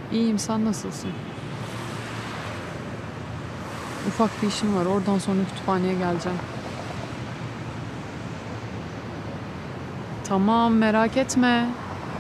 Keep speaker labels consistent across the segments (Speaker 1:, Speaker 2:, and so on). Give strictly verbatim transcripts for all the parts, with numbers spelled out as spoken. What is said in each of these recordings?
Speaker 1: İyiyim, sen nasılsın? Ufak bir işim var, oradan sonra kütüphaneye geleceğim. Tamam, merak etme.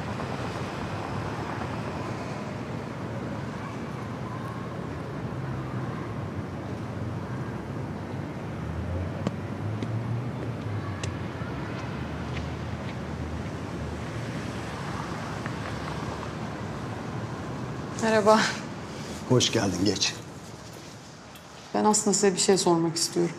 Speaker 1: Merhaba.
Speaker 2: Hoş geldin, geç.
Speaker 1: Ben aslında size bir şey sormak istiyorum.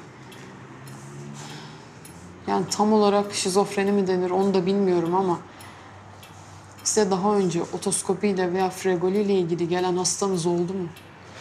Speaker 1: Yani tam olarak şizofreni mi denir onu da bilmiyorum ama... size daha önce otoskopiyle veya fregoli ile ilgili gelen hastanız oldu mu?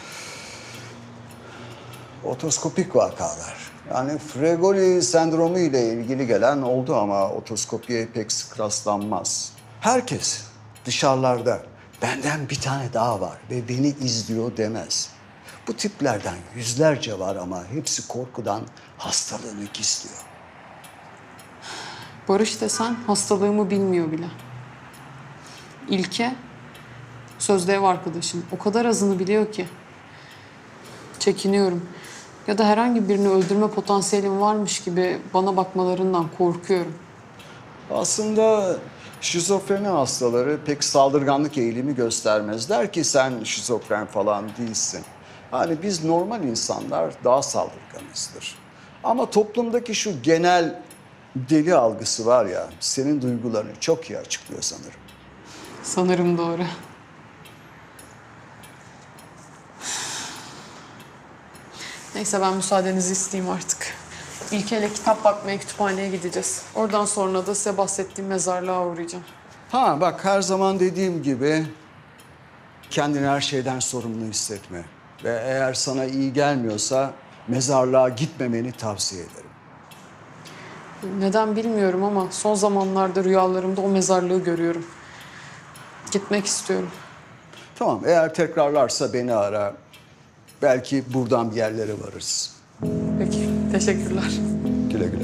Speaker 2: Otoskopik vakalar. Yani Fregoli sendromu ile ilgili gelen oldu ama otoskopiye pek sık rastlanmaz. Herkes dışarılarda benden bir tane daha var ve beni izliyor demez. Bu tiplerden yüzlerce var ama hepsi korkudan hastalığını gizliyor.
Speaker 1: Barış desen hastalığımı bilmiyor bile. İlke, sözde ev arkadaşım. O kadar azını biliyor ki. Çekiniyorum. Ya da herhangi birini öldürme potansiyelim varmış gibi bana bakmalarından korkuyorum.
Speaker 2: Aslında şizofreni hastaları pek saldırganlık eğilimi göstermezler ki sen şizofren falan değilsin. Hani biz normal insanlar daha saldırganızdır. Ama toplumdaki şu genel deli algısı var ya, senin duygularını çok iyi açıklıyor sanırım.
Speaker 1: Sanırım doğru. Neyse ben müsaadenizi isteyeyim artık. İlkeyle kitap bakmaya kütüphaneye gideceğiz. Oradan sonra da size bahsettiğim mezarlığa uğrayacağım.
Speaker 2: Ha bak, her zaman dediğim gibi kendini her şeyden sorumlu hissetme. Ve eğer sana iyi gelmiyorsa mezarlığa gitmemeni tavsiye ederim.
Speaker 1: Neden bilmiyorum ama son zamanlarda rüyalarımda o mezarlığı görüyorum. Gitmek istiyorum.
Speaker 2: Tamam, eğer tekrarlarsa beni ara. Belki buradan bir yerlere varırız.
Speaker 1: Peki, teşekkürler.
Speaker 2: Güle güle.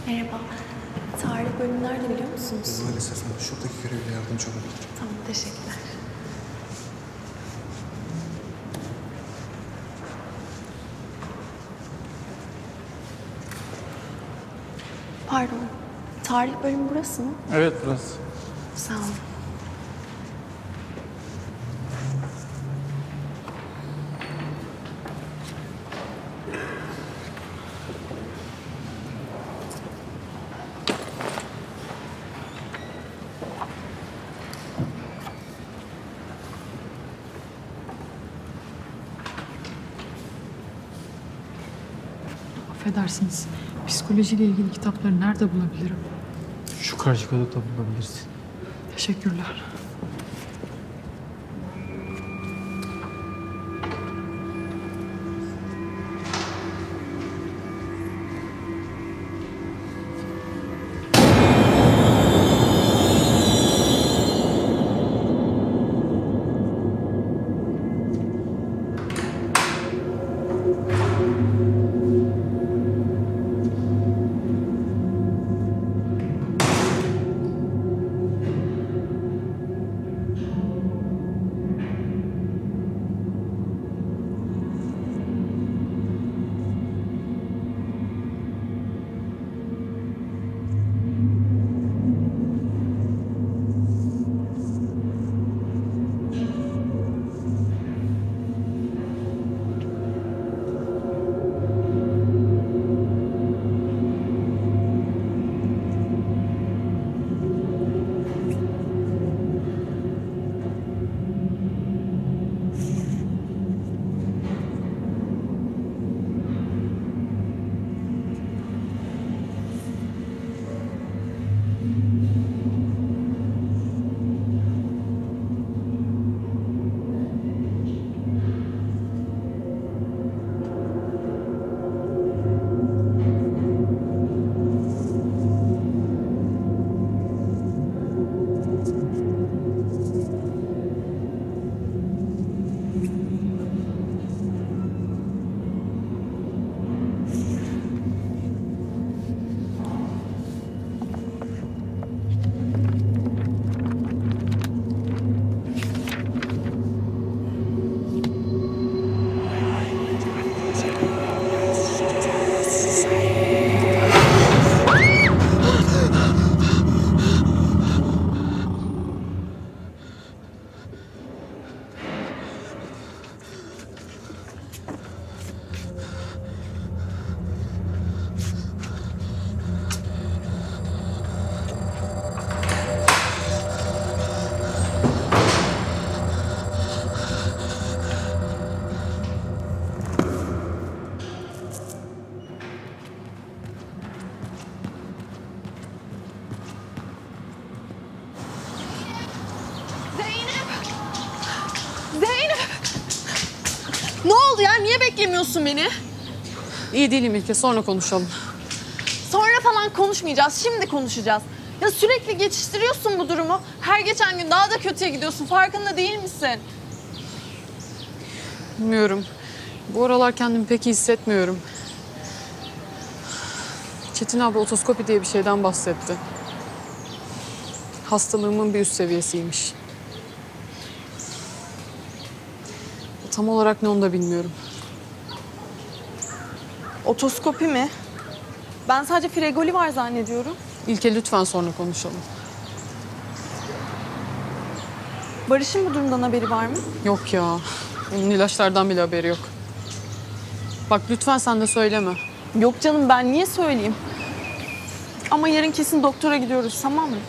Speaker 3: Merhaba. Tarih bölümü nerede biliyor musunuz?
Speaker 4: Maalesef ama şuradaki görevli yardımcı olabilir.
Speaker 3: Tamam, teşekkürler. Pardon. Tarih bölümü burası mı?
Speaker 4: Evet burası.
Speaker 3: Sağ olun.
Speaker 1: Affedersiniz. Psikolojiyle ilgili kitapları nerede bulabilirim?
Speaker 4: Şu karşı kadutta bulabilirsin.
Speaker 1: Teşekkürler.
Speaker 3: Ne oldu ya? Niye beklemiyorsun beni?
Speaker 1: İyi değilim İlke, sonra konuşalım.
Speaker 3: Sonra falan konuşmayacağız. Şimdi konuşacağız. Ya sürekli geçiştiriyorsun bu durumu. Her geçen gün daha da kötüye gidiyorsun. Farkında değil misin?
Speaker 1: Bilmiyorum. Bu aralar kendimi pek iyi hissetmiyorum. Çetin abi otoskopi diye bir şeyden bahsetti. Hastalığımın bir üst seviyesiymiş. Tam olarak ne onu da bilmiyorum.
Speaker 3: Otoskopi mi? Ben sadece fregoli var zannediyorum.
Speaker 1: İlke lütfen sonra konuşalım.
Speaker 3: Barış'ın bu durumdan haberi var mı?
Speaker 1: Yok ya. Onun ilaçlardan bile haberi yok. Bak lütfen sen de söyleme.
Speaker 3: Yok canım, ben niye söyleyeyim? Ama yarın kesin doktora gidiyoruz, tamam mı?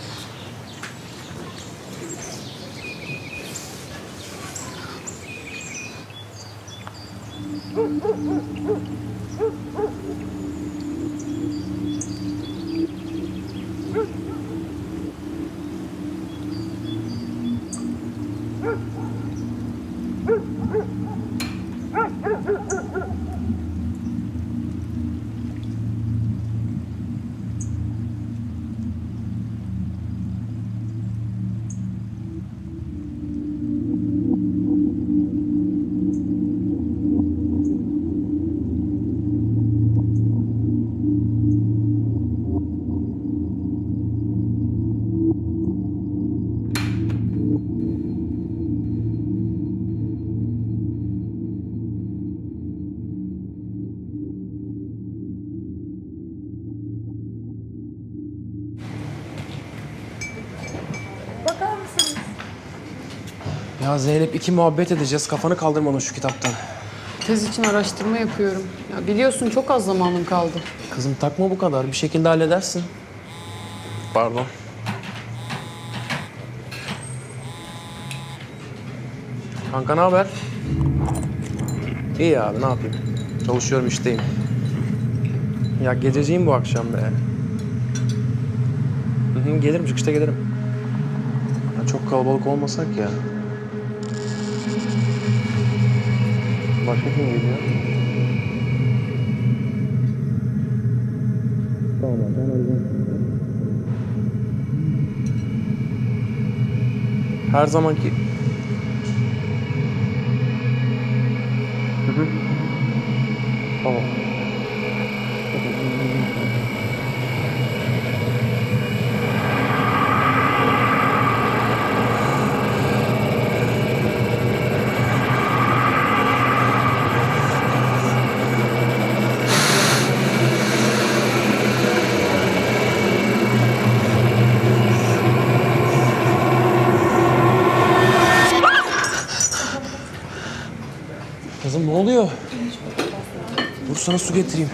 Speaker 5: Ya Zeynep iki muhabbet edeceğiz. Kafanı kaldırmadın şu kitaptan.
Speaker 1: Tez için araştırma yapıyorum. Ya biliyorsun çok az zamanım kaldı.
Speaker 5: Kızım takma bu kadar. Bir şekilde halledersin. Pardon. Kanka ne haber? İyi abi ne yapayım? Çalışıyorum işteyim. Ya gececiyim bu akşam be. Hı hı, gelirim çıkışta gelirim. Ya çok kalabalık olmasak ya. Başka kim geliyor? Tamam ben arayacağım. Her zamanki... Hı hı. Tamam. Kızım ne oluyor? Dur sana su getireyim.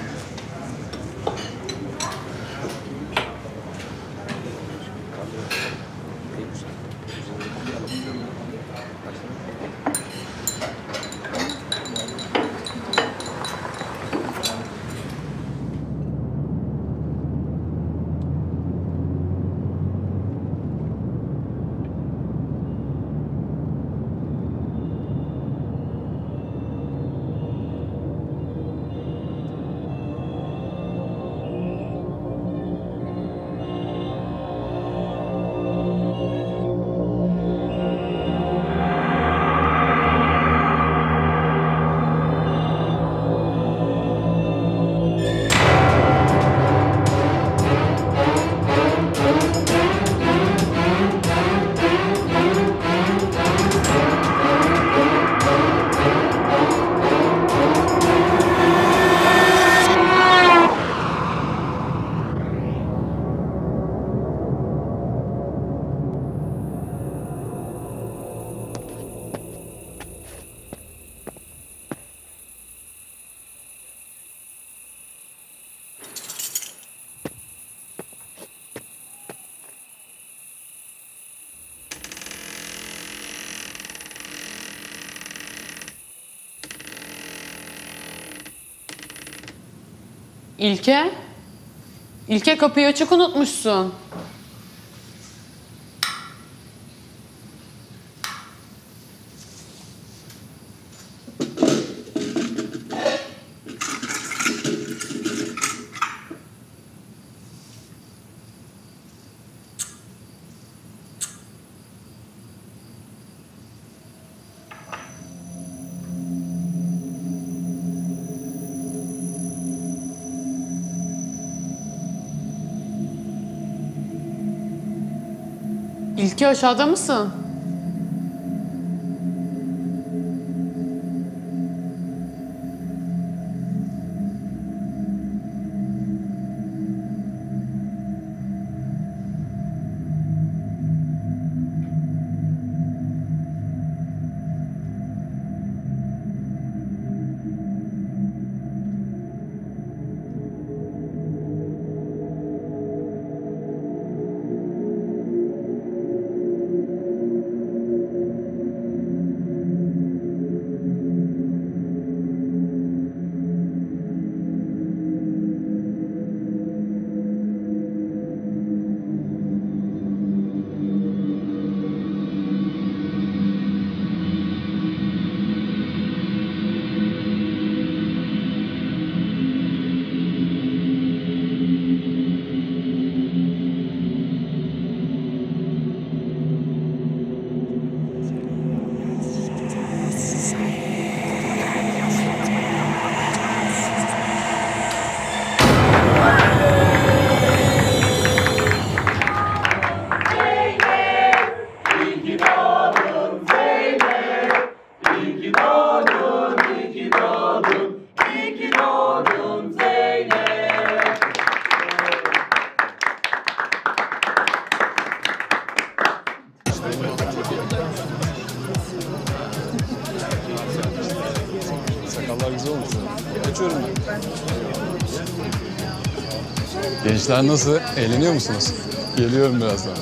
Speaker 1: İlke? İlke kapıyı açık unutmuşsun. İlke aşağıda mısın?
Speaker 6: Gençler nasıl? Eğleniyor musunuz? Geliyorum birazdan.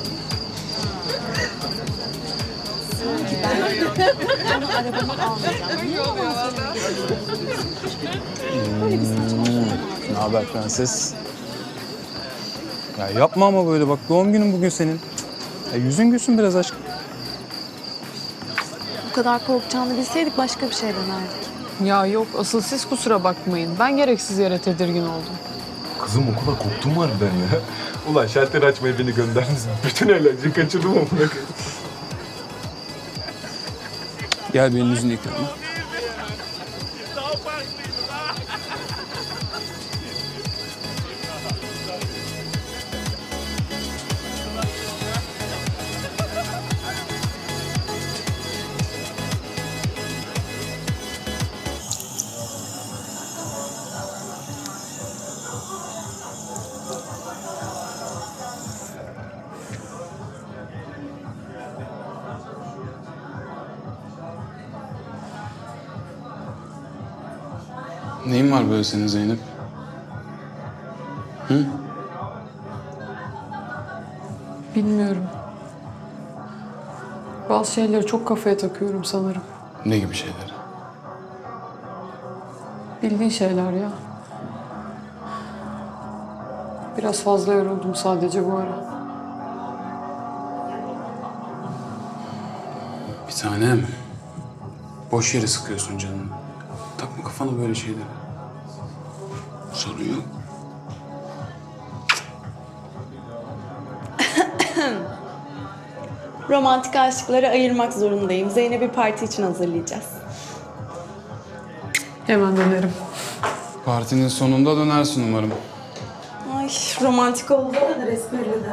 Speaker 6: Hmm, ne haber prenses? Ya yapma ama böyle bak doğum günün bugün senin. Ya yüzün gülsün biraz aşkım.
Speaker 3: Bu kadar korkacağını bilseydik başka bir şey denerdik.
Speaker 1: Ya yok, asıl siz kusura bakmayın. Ben gereksiz yere tedirgin oldum.
Speaker 7: Kızım o kadar korktum mu harbiden ya? Ulan şalteri açmayı beni gönderdiniz. Bütün eğlenceyi kaçırdım ama bırakın.
Speaker 6: Gel benim yüzünü yıkayalım. Neyin var böyle senin Zeynep? Hı?
Speaker 1: Bilmiyorum. Bazı şeyleri çok kafaya takıyorum sanırım.
Speaker 6: Ne gibi şeyler?
Speaker 1: Bildiğin şeyler ya. Biraz fazla yoruldum sadece bu ara.
Speaker 6: Bir tanem. Boş yere sıkıyorsun canını. Takma kafana böyle şeyleri. Sorun yok.
Speaker 8: Romantik aşıkları ayırmak zorundayım. Zeynep'i parti için hazırlayacağız.
Speaker 1: Hemen dönerim.
Speaker 6: Partinin sonunda dönersin umarım.
Speaker 8: Ay romantik olduğu kadar esprili de.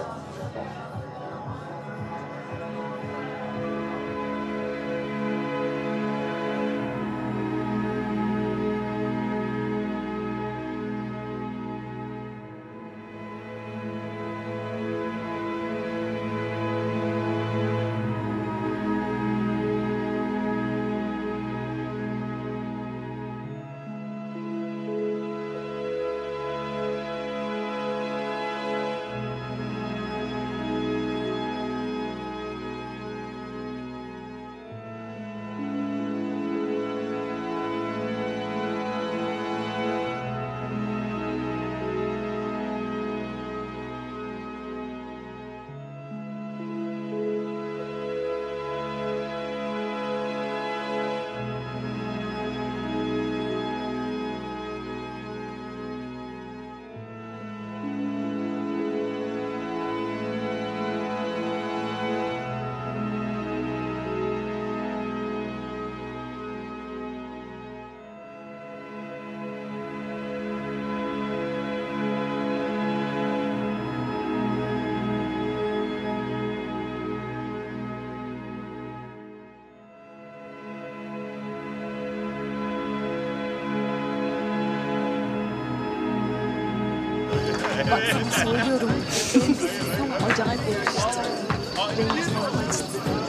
Speaker 3: Bak sana söylüyorum. Ama acayip yakıştı. Rengine açtı.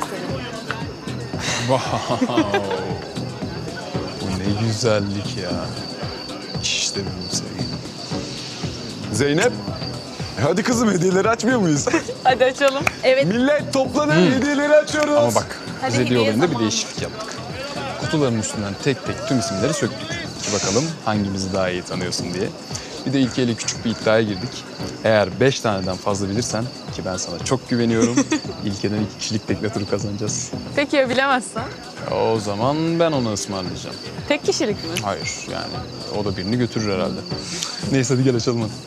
Speaker 6: Wow. Bu ne güzellik ya. İşte benim sevgilim.
Speaker 7: Zeynep. e Hadi kızım hediyeleri açmıyor muyuz?
Speaker 3: Hadi açalım. Evet.
Speaker 7: Millet toplanın hediyeleri açıyoruz.
Speaker 6: Ama bak
Speaker 3: Hadi
Speaker 6: biz hediye
Speaker 3: hediye
Speaker 6: olayında bir
Speaker 3: zamanı.
Speaker 6: değişiklik yaptık. Kutuların üstünden tek tek tüm isimleri söktük. Ki bakalım hangimizi daha iyi tanıyorsun diye. Bir de İlke ile küçük bir iddiaya girdik. Eğer beş taneden fazla bilirsen, ki ben sana çok güveniyorum, İlke'den iki kişilik tekne turu kazanacağız.
Speaker 1: Peki ya bilemezsen?
Speaker 6: O zaman ben onu ısmarlayacağım.
Speaker 1: Tek kişilik mi?
Speaker 6: Hayır yani o da birini götürür herhalde. Neyse hadi gel açalım hadi.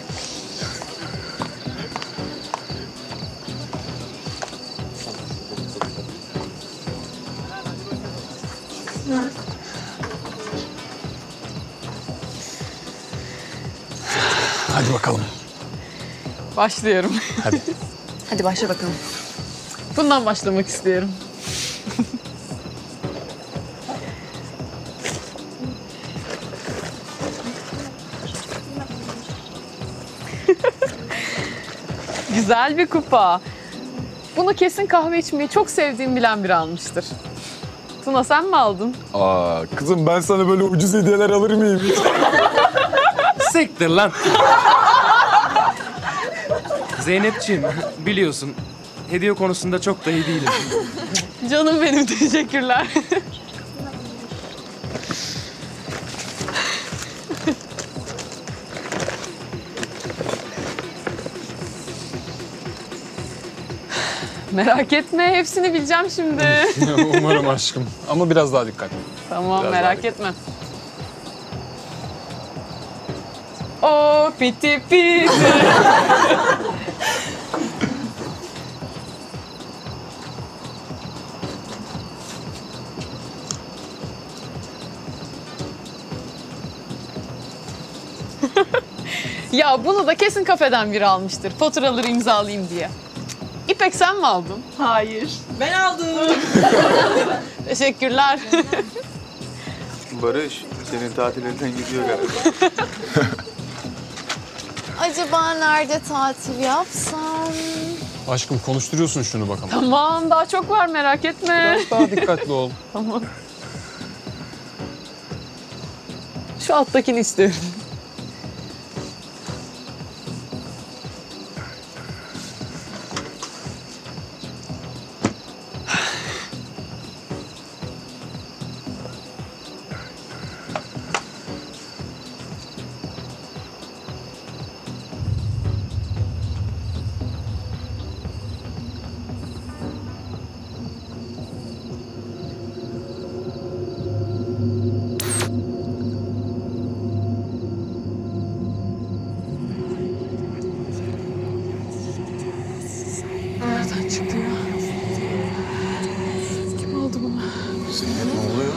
Speaker 6: Hadi bakalım.
Speaker 1: Başlıyorum.
Speaker 6: Hadi.
Speaker 3: Hadi başla bakalım.
Speaker 1: Bundan başlamak istiyorum. Güzel bir kupa. Bunu kesin kahve içmeyi çok sevdiğim bilen biri almıştır. Tuna sen mi aldın?
Speaker 7: Aa, kızım ben sana böyle ucuz hediyeler alır mıyım?
Speaker 5: Siktir lan. Zeynepciğim, biliyorsun hediye konusunda çok da iyi değilim.
Speaker 1: Canım benim, teşekkürler. Merak etme, hepsini bileceğim şimdi.
Speaker 6: Umarım aşkım. Ama biraz daha dikkatli.
Speaker 1: Tamam,
Speaker 6: Biraz
Speaker 1: merak
Speaker 6: daha
Speaker 1: etme. O piti piti. Ya bunu da kesin kafeden biri almıştır. Faturaları imzalayayım diye. İpek sen mi aldın?
Speaker 3: Hayır.
Speaker 8: Ben aldım.
Speaker 1: Teşekkürler.
Speaker 9: Barış, senin tatilinden gidiyor galiba.
Speaker 3: Acaba nerede tatil yapsam?
Speaker 6: Aşkım konuşturuyorsun şunu bakalım.
Speaker 1: Tamam, daha çok var, merak etme.
Speaker 6: Biraz daha dikkatli ol.
Speaker 1: Tamam. Şu alttakini istiyorum. Nereden çıktı ya? Kim aldı bunu?
Speaker 9: Zeynep ne oluyor?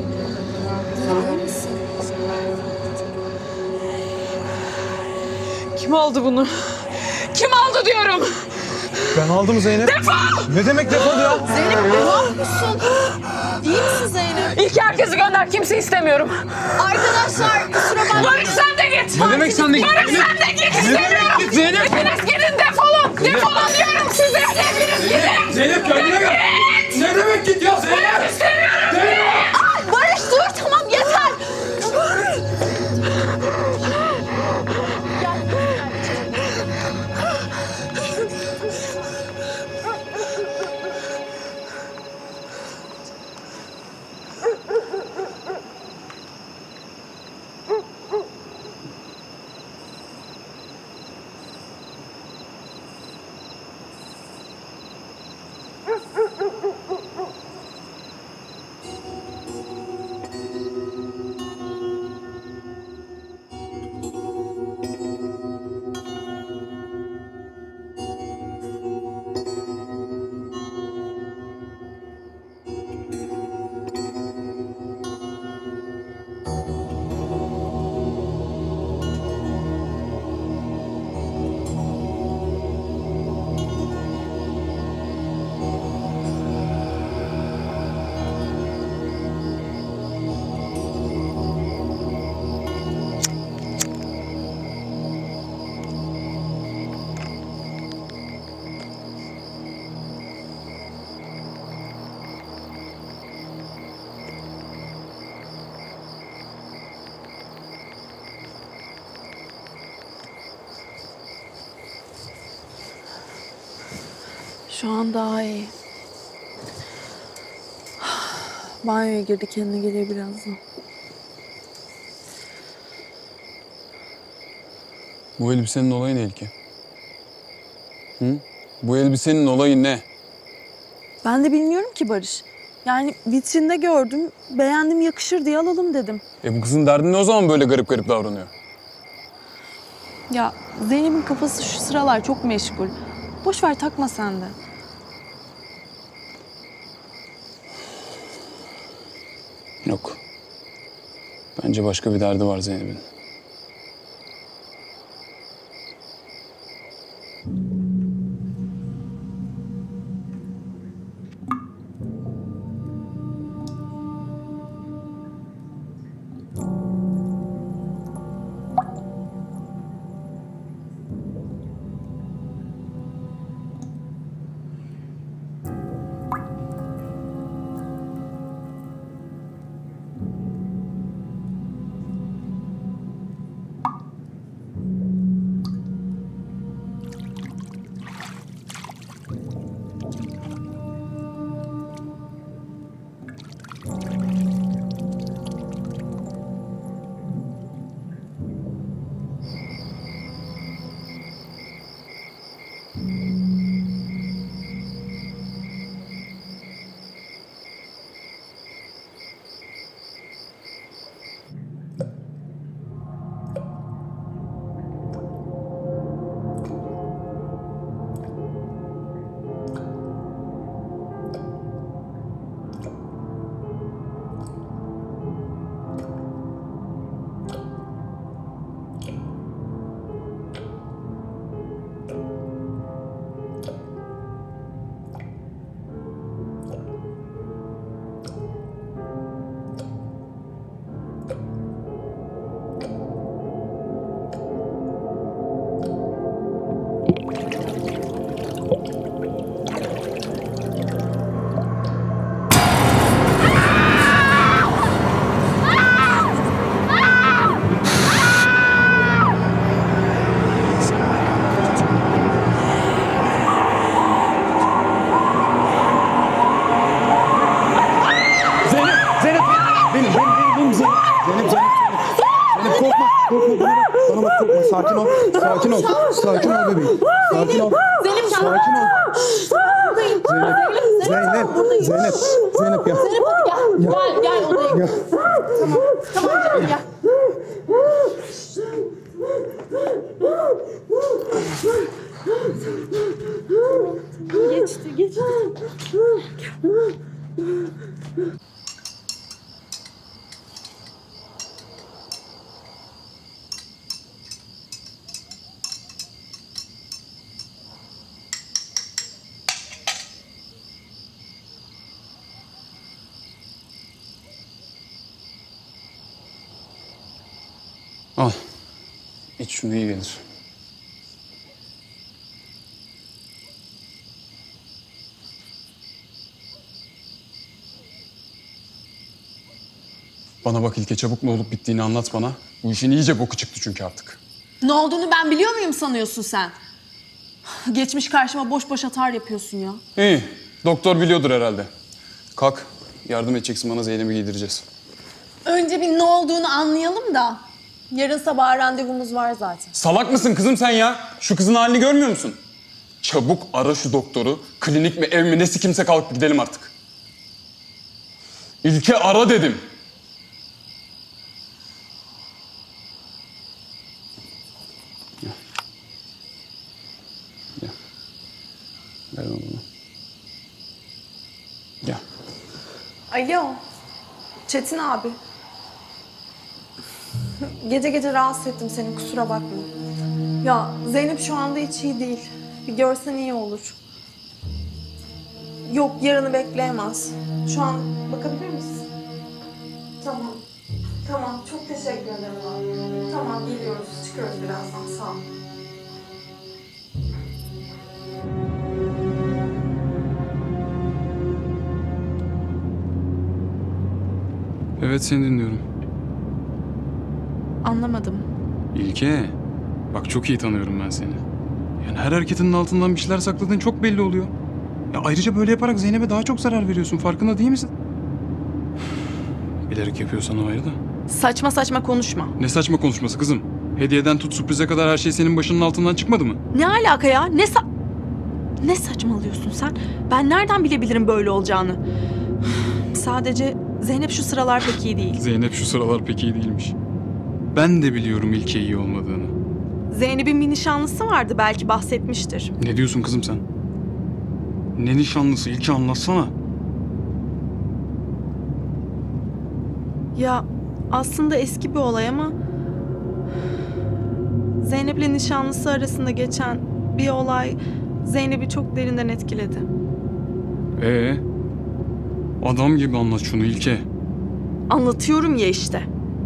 Speaker 1: Kim aldı bunu? Kim aldı diyorum?
Speaker 4: Ben aldım Zeynep. Defol! Ne demek defol ya?
Speaker 3: Zeynep ne yapıyorsun? İyi misin Zeynep?
Speaker 1: İlk herkesi gönder, kimse istemiyorum.
Speaker 3: Arkadaşlar kusura bakmayın.
Speaker 1: Barış sen de git.
Speaker 4: Ne demek sen de git?
Speaker 1: Barış sen de git istemiyorum.
Speaker 4: Zeynep?
Speaker 1: Hepiniz gidin, defolun. Defolun diyorum size. Hepiniz gidin.
Speaker 4: Zeynep kendine gel. Ne demek git ya Zeynep?
Speaker 1: Barış istemiyorum.
Speaker 3: Ay, Barış dur tamam yeter. Şu an daha iyi. Banyoya girdi, kendine geliyor birazdan.
Speaker 6: Bu elbisenin olayı ne İlke? Hı? Bu elbisenin olayı ne?
Speaker 8: Ben de bilmiyorum ki Barış. Yani vitrinde gördüm, beğendim, yakışır diye alalım dedim.
Speaker 6: E bu kızın derdi ne o zaman böyle garip garip davranıyor?
Speaker 8: Ya Zeynep'in kafası şu sıralar çok meşgul. Boş ver, takma sen de.
Speaker 6: Yok. Bence başka bir derdi var Zeynep'in.
Speaker 4: Sakin ol. Sakin ol. Sakin ol bebeğim. Sakin ol.
Speaker 3: Zeynep gel.
Speaker 4: Sakin ol.
Speaker 3: Zeynep.
Speaker 4: Zeynep. Zeynep. Zeynep gel.
Speaker 3: Zeynep hadi gel. Gel gel odaya.
Speaker 4: Gel.
Speaker 3: Tamam. Tamam canım gel. Geçti geçti.
Speaker 6: Al. İç şunu, iyi gelir. Bana bak İlke, çabuk ne olup bittiğini anlat bana. Bu işin iyice boku çıktı çünkü artık.
Speaker 8: Ne olduğunu ben biliyor muyum sanıyorsun sen? Geçmiş karşıma boş boş atar yapıyorsun ya.
Speaker 6: İyi. Doktor biliyordur herhalde. Kalk. Yardım edeceksin bana, Zeynep'i giydireceğiz.
Speaker 8: Önce bir ne olduğunu anlayalım da. Yarın sabah randevumuz var zaten.
Speaker 6: Salak mısın kızım sen ya? Şu kızın halini görmüyor musun? Çabuk ara şu doktoru. Klinik mi, ev mi, nesi kimse, kalkıp gidelim artık. İlke ara dedim. Gel. Gel. Ver onu bana. Gel.
Speaker 8: Alo. Çetin abi. Gece gece rahatsız ettim seni, kusura bakma. Ya Zeynep şu anda hiç iyi değil. Bir görsen iyi olur. Yok, yarını bekleyemez. Şu an bakabilir misin? Tamam. Tamam, çok teşekkür ederim abi. Tamam, geliyoruz. Çıkıyoruz birazdan. Sağ ol.
Speaker 6: Evet, seni dinliyorum.
Speaker 8: Anlamadım.
Speaker 6: İlke, bak çok iyi tanıyorum ben seni. Yani her hareketinin altından bir şeyler sakladığın çok belli oluyor. Ya ayrıca böyle yaparak Zeynep'e daha çok zarar veriyorsun. Farkında değil misin? Bilerek yapıyorsan o ayrı da.
Speaker 8: Saçma saçma konuşma.
Speaker 6: Ne saçma konuşması kızım? Hediyeden tut sürprize kadar her şey senin başının altından çıkmadı mı?
Speaker 8: Ne alaka ya? Ne sa... Ne saçmalıyorsun sen? Ben nereden bilebilirim böyle olacağını? Sadece Zeynep şu sıralar pek iyi değil.
Speaker 6: Zeynep şu sıralar pek iyi değilmiş. Ben de biliyorum İlke iyi olmadığını.
Speaker 8: Zeynep'in bir nişanlısı vardı, belki bahsetmiştir.
Speaker 6: Ne diyorsun kızım sen? Ne nişanlısı? İlke anlatsana.
Speaker 8: Ya aslında eski bir olay ama... Zeynep'le nişanlısı arasında geçen bir olay Zeynep'i çok derinden etkiledi.
Speaker 6: Ee, adam gibi anlat şunu İlke.
Speaker 8: Anlatıyorum ya işte.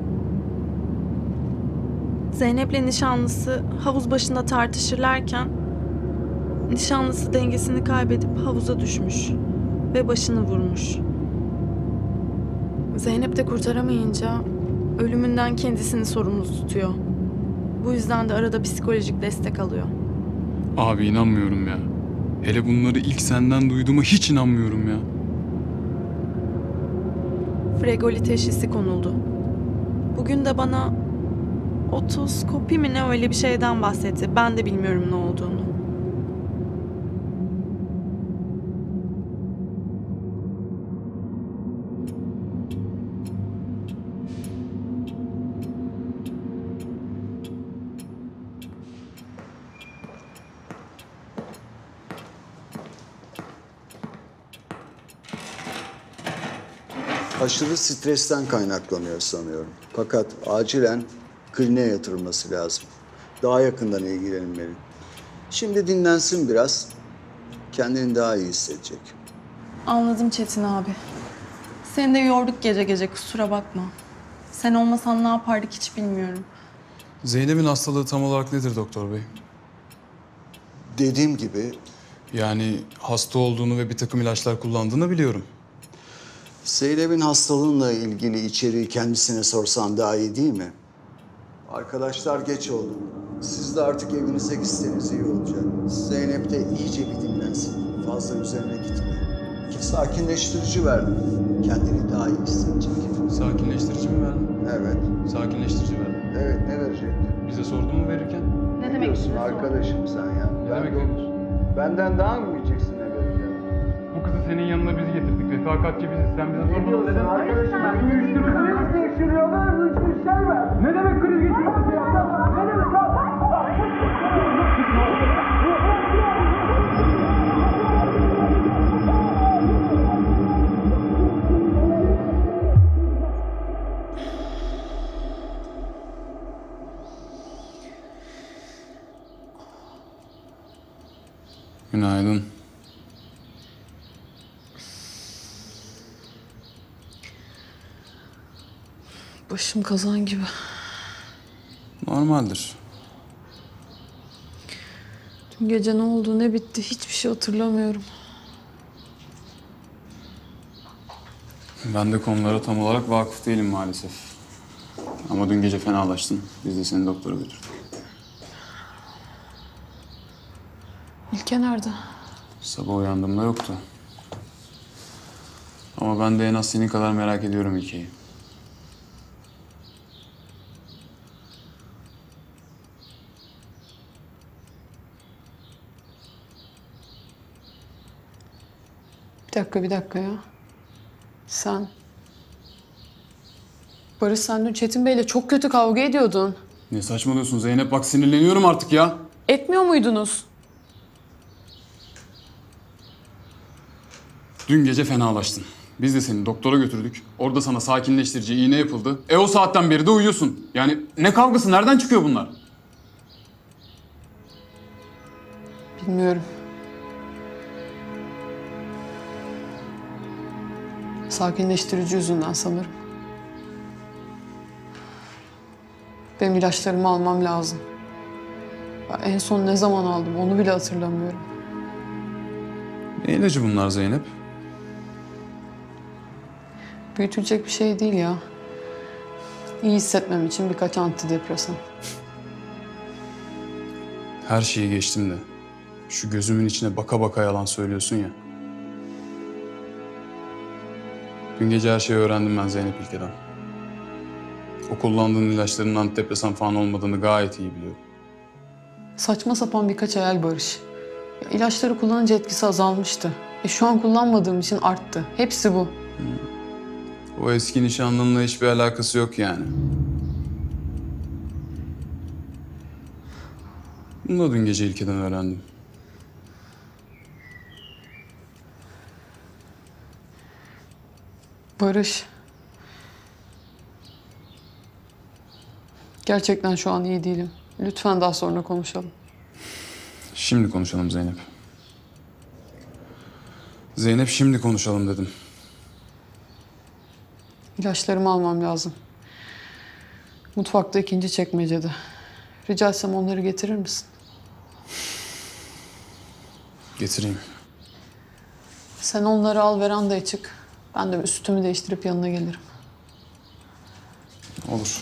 Speaker 8: Zeynep'le nişanlısı havuz başında tartışırlarken nişanlısı dengesini kaybedip havuza düşmüş ve başını vurmuş. Zeynep de kurtaramayınca ölümünden kendisini sorumlu tutuyor. Bu yüzden de arada psikolojik destek alıyor.
Speaker 6: Abi inanmıyorum ya. Hele bunları ilk senden duyduğuma hiç inanmıyorum ya.
Speaker 8: Fregoli teşhisi konuldu. Bugün de bana otoskopi mi ne öyle bir şeyden bahsetti. Ben de bilmiyorum ne olduğunu.
Speaker 2: Aşırı stresten kaynaklanıyor sanıyorum. Fakat acilen kliniğe yatırılması lazım. Daha yakından ilgilenilmeli. Şimdi dinlensin biraz. Kendini daha iyi hissedecek.
Speaker 8: Anladım Çetin abi. Seni de yorduk gece gece, kusura bakma. Sen olmasan ne yapardık hiç bilmiyorum.
Speaker 6: Zeynep'in hastalığı tam olarak nedir doktor bey?
Speaker 2: Dediğim gibi
Speaker 6: Yani hasta olduğunu ve bir takım ilaçlar kullandığını biliyorum.
Speaker 2: Zeynep'in hastalığınla ilgili içeriği kendisine sorsan daha iyi değil mi? Arkadaşlar geç oldu. Siz de artık evinize gitseniz iyi olacak. Zeynep de iyice bir dinlensin. Fazla üzerine gitme. Ki sakinleştirici verdim. Kendini daha iyi hissedecek.
Speaker 6: Sakinleştirici mi verdin?
Speaker 2: Evet.
Speaker 6: Sakinleştirici verdin.
Speaker 2: Evet, ne verecektin?
Speaker 6: Bize sordun mu verirken?
Speaker 3: Ne demek
Speaker 2: Diyorsun
Speaker 3: size
Speaker 2: arkadaşım sen ya.
Speaker 6: Ne demek diyorsun?
Speaker 2: Benden daha mı bileceksin ne vereceğim?
Speaker 6: Bu kızı senin yanına biz getirdik. Refakatçi biziz. Sen bize sormadın neden?
Speaker 2: Arkadaşım ben kriz geçiriyorlar, hiçbir şey ver.
Speaker 6: Ne demek kriz geçiriyorsun ya?
Speaker 2: Ne demek lan?
Speaker 6: Günaydın.
Speaker 1: Başım kazan gibi.
Speaker 6: Normaldir.
Speaker 1: Dün gece ne oldu, ne bitti hiçbir şey hatırlamıyorum.
Speaker 6: Ben de konulara tam olarak vakıf değilim maalesef. Ama dün gece fenalaştın. Biz de seni doktora götürdük.
Speaker 1: İlke nerede?
Speaker 6: Sabah uyandığımda yoktu. Ama ben de en az senin kadar merak ediyorum İlke'yi.
Speaker 1: Bir dakika, bir dakika ya. Sen... Barış, sen dün Çetin Bey'le çok kötü kavga ediyordun.
Speaker 6: Ne saçmalıyorsun Zeynep? Bak sinirleniyorum artık ya.
Speaker 1: Etmiyor muydunuz?
Speaker 6: Dün gece fenalaştın. Biz de seni doktora götürdük. Orada sana sakinleştirici iğne yapıldı. E o saatten beri de uyuyorsun. Yani ne kavgası? Nereden çıkıyor bunlar?
Speaker 1: Bilmiyorum. Sakinleştirici yüzünden sanırım. Benim ilaçlarımı almam lazım. Ben en son ne zaman aldım onu bile hatırlamıyorum.
Speaker 6: Ne ilacı bunlar Zeynep?
Speaker 1: Büyütülecek bir şey değil ya. İyi hissetmem için birkaç antidepresan.
Speaker 6: Her şeyi geçtim de. Şu gözümün içine baka baka yalan söylüyorsun ya. Dün gece her şeyi öğrendim ben Zeynep İlke'den. O kullandığın ilaçların antidepresan falan olmadığını gayet iyi biliyorum.
Speaker 1: Saçma sapan birkaç hayal Barış. Ya, ilaçları kullanınca etkisi azalmıştı. E, şu an kullanmadığım için arttı. Hepsi bu.
Speaker 6: O eski nişanlınla hiçbir alakası yok yani. Bunu da dün gece İlke'den öğrendim.
Speaker 1: Barış. Gerçekten şu an iyi değilim. Lütfen daha sonra konuşalım.
Speaker 6: Şimdi konuşalım Zeynep. Zeynep şimdi konuşalım dedim.
Speaker 1: İlaçlarımı almam lazım. Mutfakta ikinci çekmecede. Rica etsem onları getirir misin?
Speaker 6: Getireyim.
Speaker 1: Sen onları al, verandaya çık. Ben de üstümü değiştirip yanına gelirim.
Speaker 6: Olur.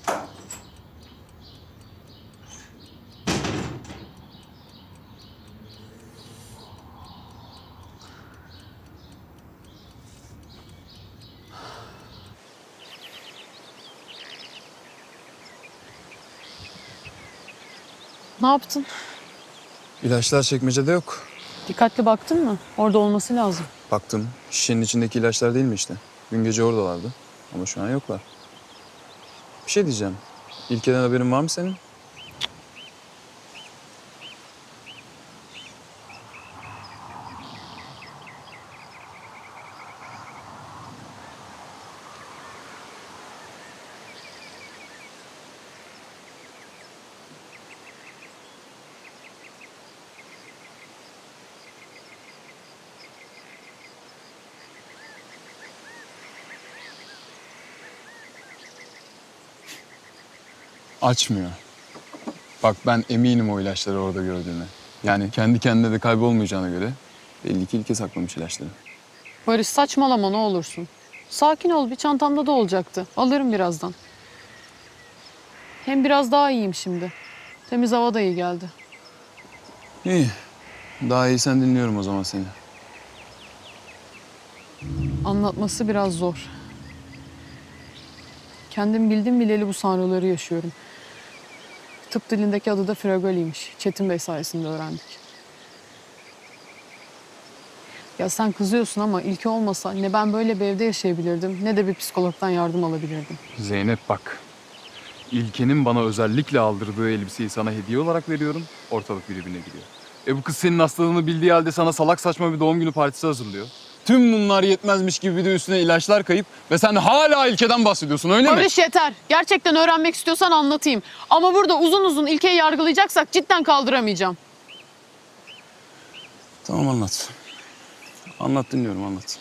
Speaker 1: Ne yaptın?
Speaker 6: İlaçlar çekmecede yok.
Speaker 1: Dikkatli baktın mı? Orada olması lazım.
Speaker 6: Baktım. Şişenin içindeki ilaçlar değil mi işte? Dün gece oradalardı. Ama şu an yoklar. Bir şey diyeceğim. İlke'den haberin var mı senin? Açmıyor. Bak ben eminim o ilaçları orada gördüğüne. Yani kendi kendine de kaybolmayacağına göre belli ki İlke saklamış ilaçları.
Speaker 1: Barış, saçmalama ne olursun. Sakin ol, bir çantamda da olacaktı. Alırım birazdan. Hem biraz daha iyiyim şimdi. Temiz hava da iyi geldi.
Speaker 6: İyi. Daha iyi sen dinliyorum o zaman seni.
Speaker 1: Anlatması biraz zor. Kendim bildim bileli bu sanrıları yaşıyorum. tıp dilindeki adı da Fregoli'ymiş. Çetin Bey sayesinde öğrendik. Ya sen kızıyorsun ama İlke olmasa ne ben böyle bir evde yaşayabilirdim ne de bir psikologdan yardım alabilirdim.
Speaker 6: Zeynep bak. İlkenin bana özellikle aldırdığı elbiseyi sana hediye olarak veriyorum. Ortalık birbirine giriyor. E bu kız senin hastalığını bildiği halde sana salak saçma bir doğum günü partisi hazırlıyor. Tüm bunlar yetmezmiş gibi bir de üstüne ilaçlar kayıp ve sen hala İlke'den bahsediyorsun öyle mi?
Speaker 1: Barış yeter. Gerçekten öğrenmek istiyorsan anlatayım. Ama burada uzun uzun İlke'yi yargılayacaksak cidden kaldıramayacağım.
Speaker 6: Tamam anlat. Anlat dinliyorum anlat.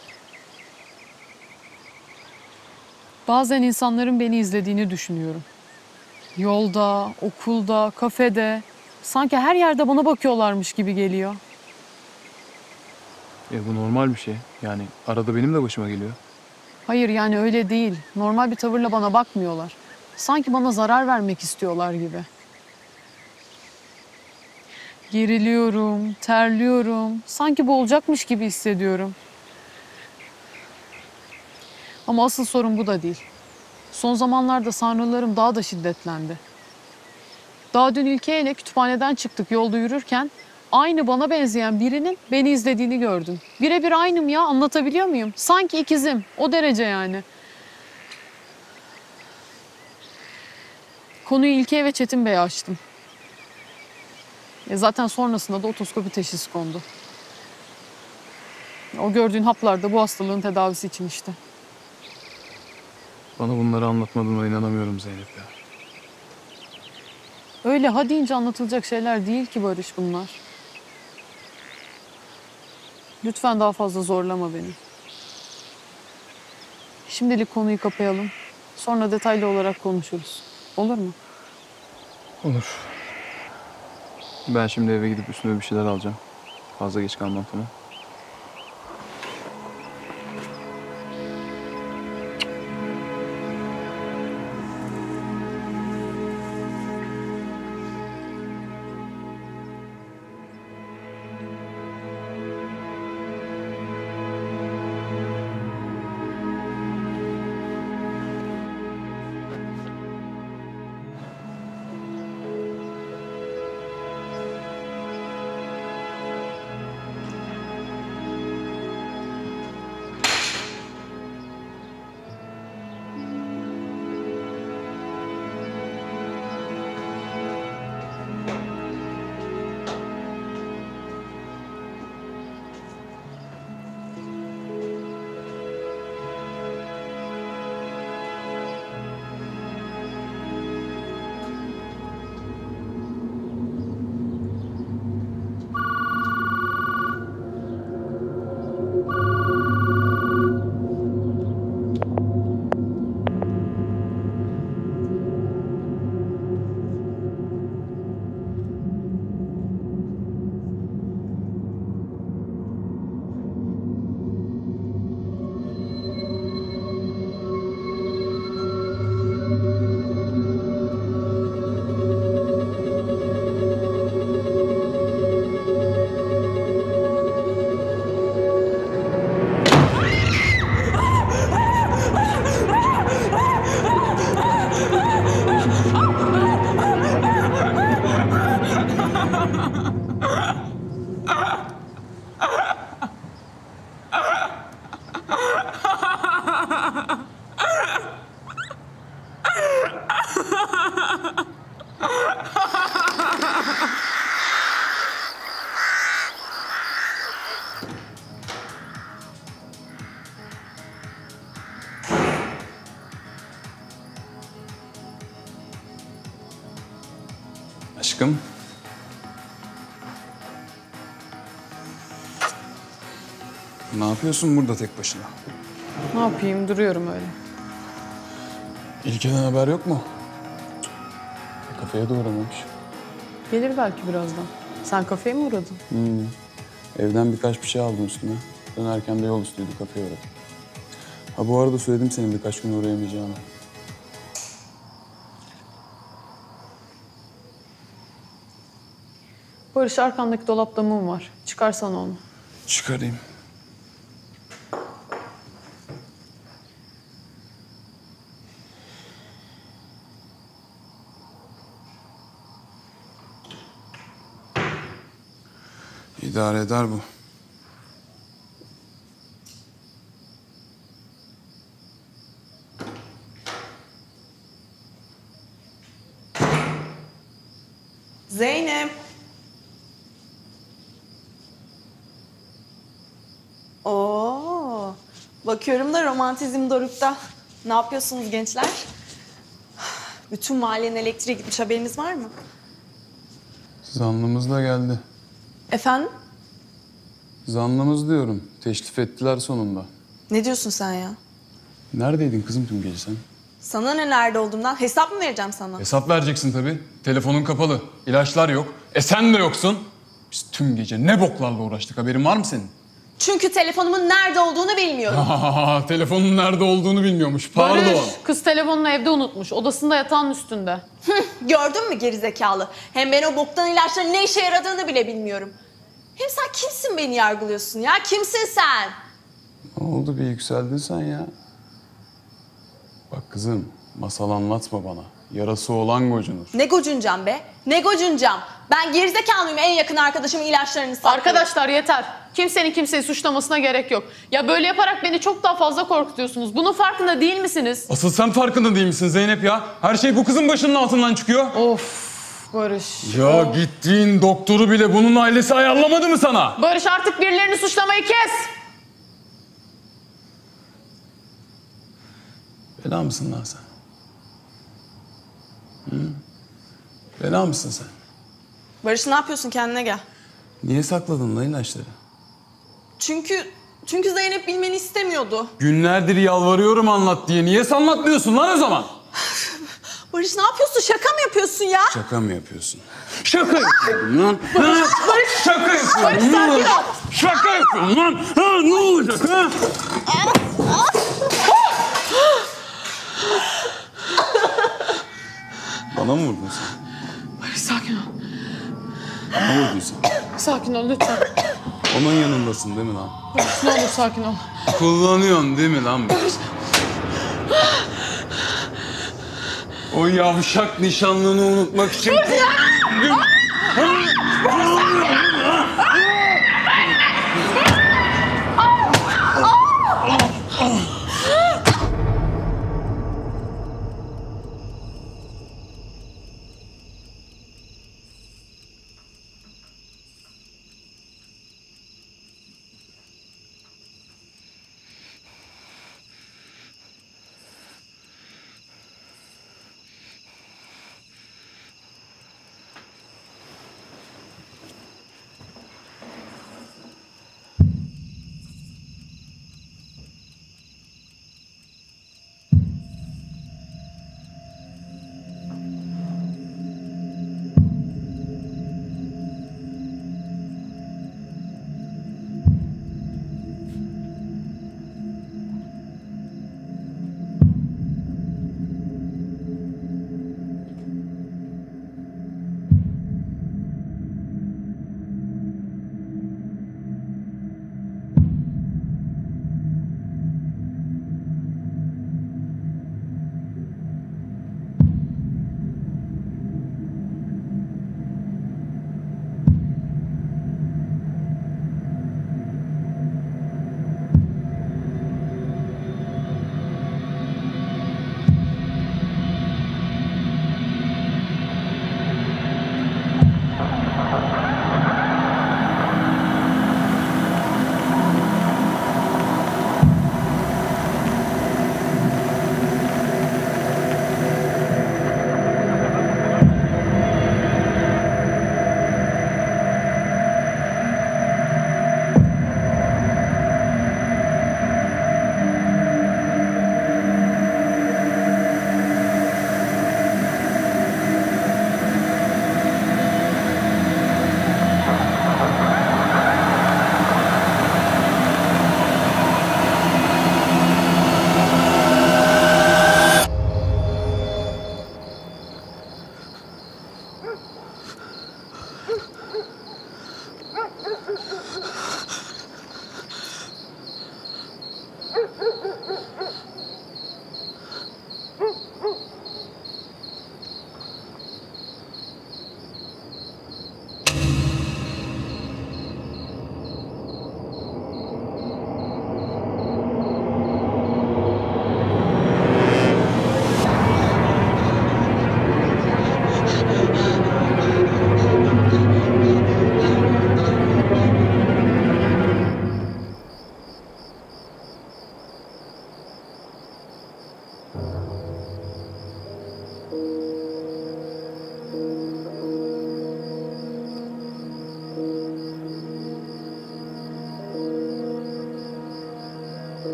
Speaker 1: Bazen insanların beni izlediğini düşünüyorum. Yolda, okulda, kafede. Sanki her yerde bana bakıyorlarmış gibi geliyor.
Speaker 6: E bu normal bir şey. Yani arada benim de başıma geliyor.
Speaker 1: Hayır yani öyle değil. Normal bir tavırla bana bakmıyorlar. Sanki bana zarar vermek istiyorlar gibi. Geriliyorum, terliyorum. Sanki boğulacakmış gibi hissediyorum. Ama asıl sorun bu da değil. Son zamanlarda sanrılarım daha da şiddetlendi. Daha dün İlke ile kütüphaneden çıktık yolda yürürken aynı bana benzeyen birinin beni izlediğini gördüm. Birebir aynım ya, anlatabiliyor muyum? Sanki ikizim, o derece yani. Konuyu İlke ve Çetin Bey'e açtım. E zaten sonrasında da otoskopi teşhisi kondu. O gördüğün haplar da bu hastalığın tedavisi için işte.
Speaker 6: Bana bunları anlatmadığına inanamıyorum Zeynep ya.
Speaker 1: Öyle ha deyince anlatılacak şeyler değil ki Barış bunlar. Lütfen daha fazla zorlama beni. Şimdilik konuyu kapayalım. Sonra detaylı olarak konuşuruz. Olur mu?
Speaker 6: Olur. Ben şimdi eve gidip üstüme bir şeyler alacağım. Fazla geç kalmam tamam. Aşkım. Ne yapıyorsun burada tek başına?
Speaker 1: Ne yapayım? Duruyorum öyle.
Speaker 6: İlke'den haber yok mu? Kafeye de uğramamış.
Speaker 1: Gelir belki birazdan. Sen kafeye mi uğradın?
Speaker 6: Hmm. Evden birkaç bir şey aldım üstüme. Dönerken de yol üstüydü, kafeye uğradım. Ha bu arada söyledim senin birkaç gün uğrayamayacağını.
Speaker 1: Barış arkandaki dolapta mum var. Çıkarsana onu.
Speaker 6: Çıkarayım. İdare eder bu.
Speaker 8: Zeynep. Oo, bakıyorum da romantizm dorukta. Ne yapıyorsunuz gençler? Bütün mahallenin elektriği gitmiş, haberiniz var mı?
Speaker 6: Zanlımız da geldi.
Speaker 8: Efendim?
Speaker 6: Zanlımız diyorum. Teşrif ettiler sonunda.
Speaker 8: Ne diyorsun sen ya?
Speaker 6: Neredeydin kızım tüm gece sen?
Speaker 8: Sana ne nerede olduğumdan hesap mı vereceğim sana?
Speaker 6: Hesap vereceksin tabii. Telefonun kapalı. İlaçlar yok. E sen de yoksun. Biz tüm gece ne boklarla uğraştık, haberin var mı senin?
Speaker 8: Çünkü telefonumun nerede olduğunu bilmiyorum.
Speaker 6: Telefonun nerede olduğunu bilmiyormuş. Pardon.
Speaker 1: Barış, kız telefonunu evde unutmuş. Odasında yatağın üstünde.
Speaker 8: Gördün mü gerizekalı? Hem ben o boktan ilaçların ne işe yaradığını bile bilmiyorum. Hem sen kimsin beni yargılıyorsun ya? Kimsin sen?
Speaker 6: Ne oldu, bir yükseldin sen ya? Bak kızım, masal anlatma bana. Yarası olan gocunur.
Speaker 8: Ne gocuncam be? Ne gocuncam? Ben gerizekalıyım, en yakın arkadaşımın ilaçlarını saklıyorum.
Speaker 1: Arkadaşlar yeter. Kimsenin kimseyi suçlamasına gerek yok. Ya böyle yaparak beni çok daha fazla korkutuyorsunuz. Bunun farkında değil misiniz?
Speaker 6: Asıl sen farkında değil misin Zeynep ya? Her şey bu kızın başının altından çıkıyor.
Speaker 1: Of Barış.
Speaker 6: Ya gittiğin doktoru bile bunun ailesi ayarlamadı mı sana?
Speaker 1: Barış, artık birilerini suçlamayı kes.
Speaker 6: Bela mısın lan sen? Hı? Bela mısın sen?
Speaker 8: Barış, ne yapıyorsun? Kendine gel.
Speaker 6: Niye sakladın lan ilaçları?
Speaker 8: Çünkü çünkü Zeynep bilmeni istemiyordu.
Speaker 6: Günlerdir yalvarıyorum anlat diye. Niye anlatmıyorsun lan o zaman?
Speaker 8: Barış, ne yapıyorsun? Şaka mı yapıyorsun ya?
Speaker 6: Şaka mı yapıyorsun? Şaka yapıyorum lan. Barış,
Speaker 8: Barış,
Speaker 6: şaka yapıyorum.
Speaker 8: Barış, sakin ol.
Speaker 6: Şaka yapıyorum lan. Ha, ne olacak ha? Bana mı vurdun sen?
Speaker 1: Barış sakin ol.
Speaker 6: Bana mı vurdun sen?
Speaker 1: Sakin ol lütfen.
Speaker 6: Onun yanındasın değil mi lan?
Speaker 1: Barış ne olur sakin ol.
Speaker 6: Kullanıyorsun değil mi lan? O yavşak nişanlını unutmak için...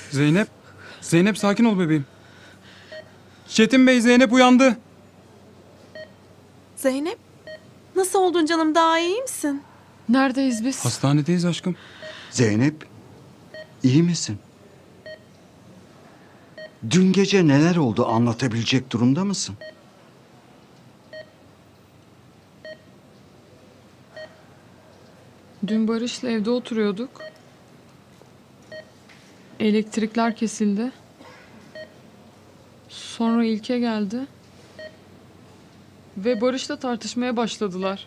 Speaker 6: Zeynep. Zeynep sakin ol bebeğim. Çetin Bey, Zeynep uyandı.
Speaker 8: Zeynep, nasıl oldun canım? Daha iyi misin?
Speaker 1: Neredeyiz biz?
Speaker 6: Hastanedeyiz aşkım.
Speaker 2: Zeynep, iyi misin? Dün gece neler oldu anlatabilecek durumda mısın?
Speaker 1: Dün Barış'la evde oturuyorduk. Elektrikler kesildi. Sonra İlke geldi. Ve Barış'la tartışmaya başladılar.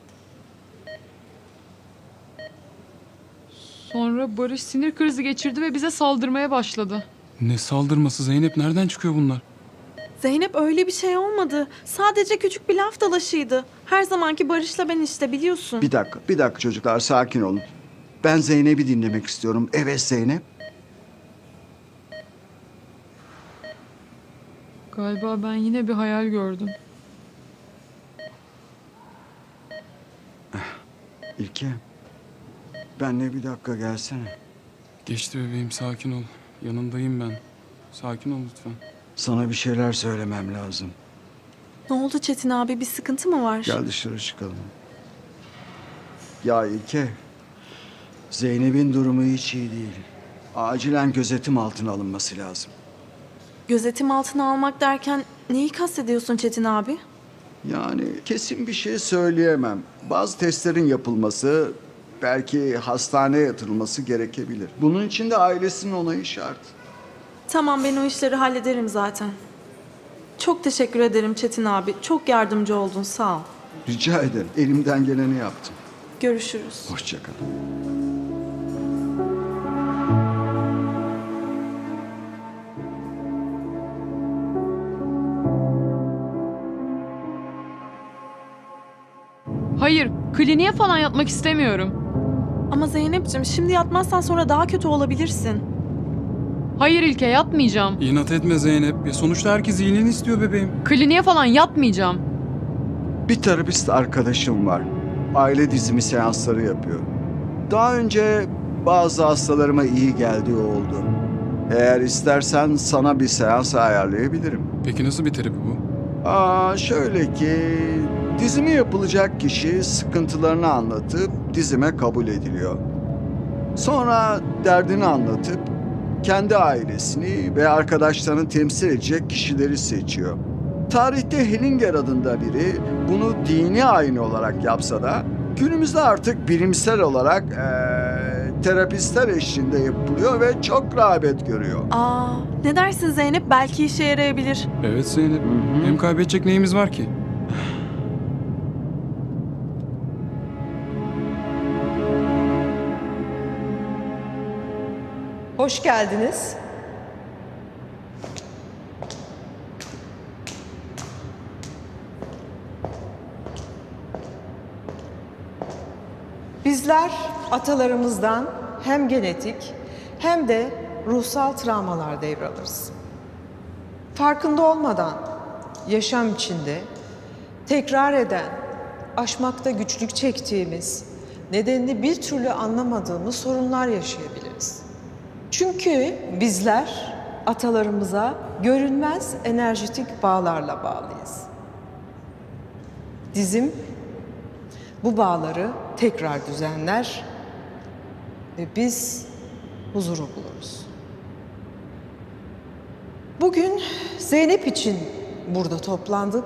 Speaker 1: Sonra Barış sinir krizi geçirdi ve bize saldırmaya başladı.
Speaker 6: Ne saldırması Zeynep? Nereden çıkıyor bunlar?
Speaker 8: Zeynep öyle bir şey olmadı. Sadece küçük bir laf dalaşıydı. Her zamanki Barış'la ben işte biliyorsun.
Speaker 2: Bir dakika, bir dakika çocuklar sakin olun. Ben Zeynep'i dinlemek istiyorum. Evet Zeynep.
Speaker 1: Galiba ben yine bir hayal gördüm.
Speaker 2: İlke, benle bir dakika gelsene.
Speaker 6: Geçti bebeğim, sakin ol. Yanındayım ben. Sakin ol lütfen.
Speaker 2: Sana bir şeyler söylemem lazım.
Speaker 8: Ne oldu Çetin abi? Bir sıkıntı mı var?
Speaker 2: Gel dışarı çıkalım. Ya İlke, Zeynep'in durumu hiç iyi değil. Acilen gözetim altına alınması lazım.
Speaker 8: Gözetim altına almak derken neyi kastediyorsun Çetin abi?
Speaker 2: Yani kesin bir şey söyleyemem. Bazı testlerin yapılması, belki hastaneye yatırılması gerekebilir. Bunun için de ailesinin onayı şart.
Speaker 8: Tamam, ben o işleri hallederim zaten. Çok teşekkür ederim Çetin abi. Çok yardımcı oldun, sağ ol.
Speaker 2: Rica ederim. Elimden geleni yaptım.
Speaker 8: Görüşürüz.
Speaker 2: Hoşça kal.
Speaker 1: Hayır, kliniğe falan yatmak istemiyorum.
Speaker 8: Ama Zeynep'ciğim şimdi yatmazsan sonra daha kötü olabilirsin.
Speaker 1: Hayır İlke, yatmayacağım.
Speaker 6: İnat etme Zeynep. Ya sonuçta herkes iyiliğini istiyor bebeğim.
Speaker 1: Kliniğe falan yatmayacağım.
Speaker 2: Bir terapist arkadaşım var. Aile dizimi seansları yapıyor. Daha önce bazı hastalarıma iyi geldiği oldu. Eğer istersen sana bir seans ayarlayabilirim.
Speaker 6: Peki nasıl bir terapi bu?
Speaker 2: Aa, şöyle ki dizimi yapılacak kişi sıkıntılarını anlatıp dizime kabul ediliyor. Sonra derdini anlatıp kendi ailesini ve arkadaşlarını temsil edecek kişileri seçiyor. Tarihte Hellinger adında biri bunu dini ayin olarak yapsa da günümüzde artık bilimsel olarak ee, terapistler eşliğinde yapılıyor ve çok rağbet görüyor.
Speaker 8: Aa, ne dersin Zeynep? Belki işe yarayabilir.
Speaker 6: Evet Zeynep. Hem kaybedecek neyimiz var ki?
Speaker 10: Hoş geldiniz. Bizler atalarımızdan hem genetik hem de ruhsal travmalar devralırız. Farkında olmadan yaşam içinde tekrar eden, aşmakta güçlük çektiğimiz, nedenini bir türlü anlamadığımız sorunlar yaşayabiliriz. Çünkü bizler atalarımıza görünmez enerjetik bağlarla bağlıyız. Dizim bu bağları tekrar düzenler ve biz huzuru buluruz. Bugün Zeynep için burada toplandık.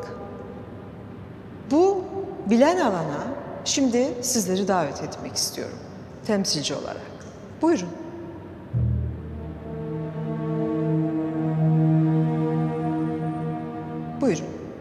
Speaker 10: Bu bilen alana şimdi sizleri davet etmek istiyorum temsilci olarak. Buyurun. Buyurun.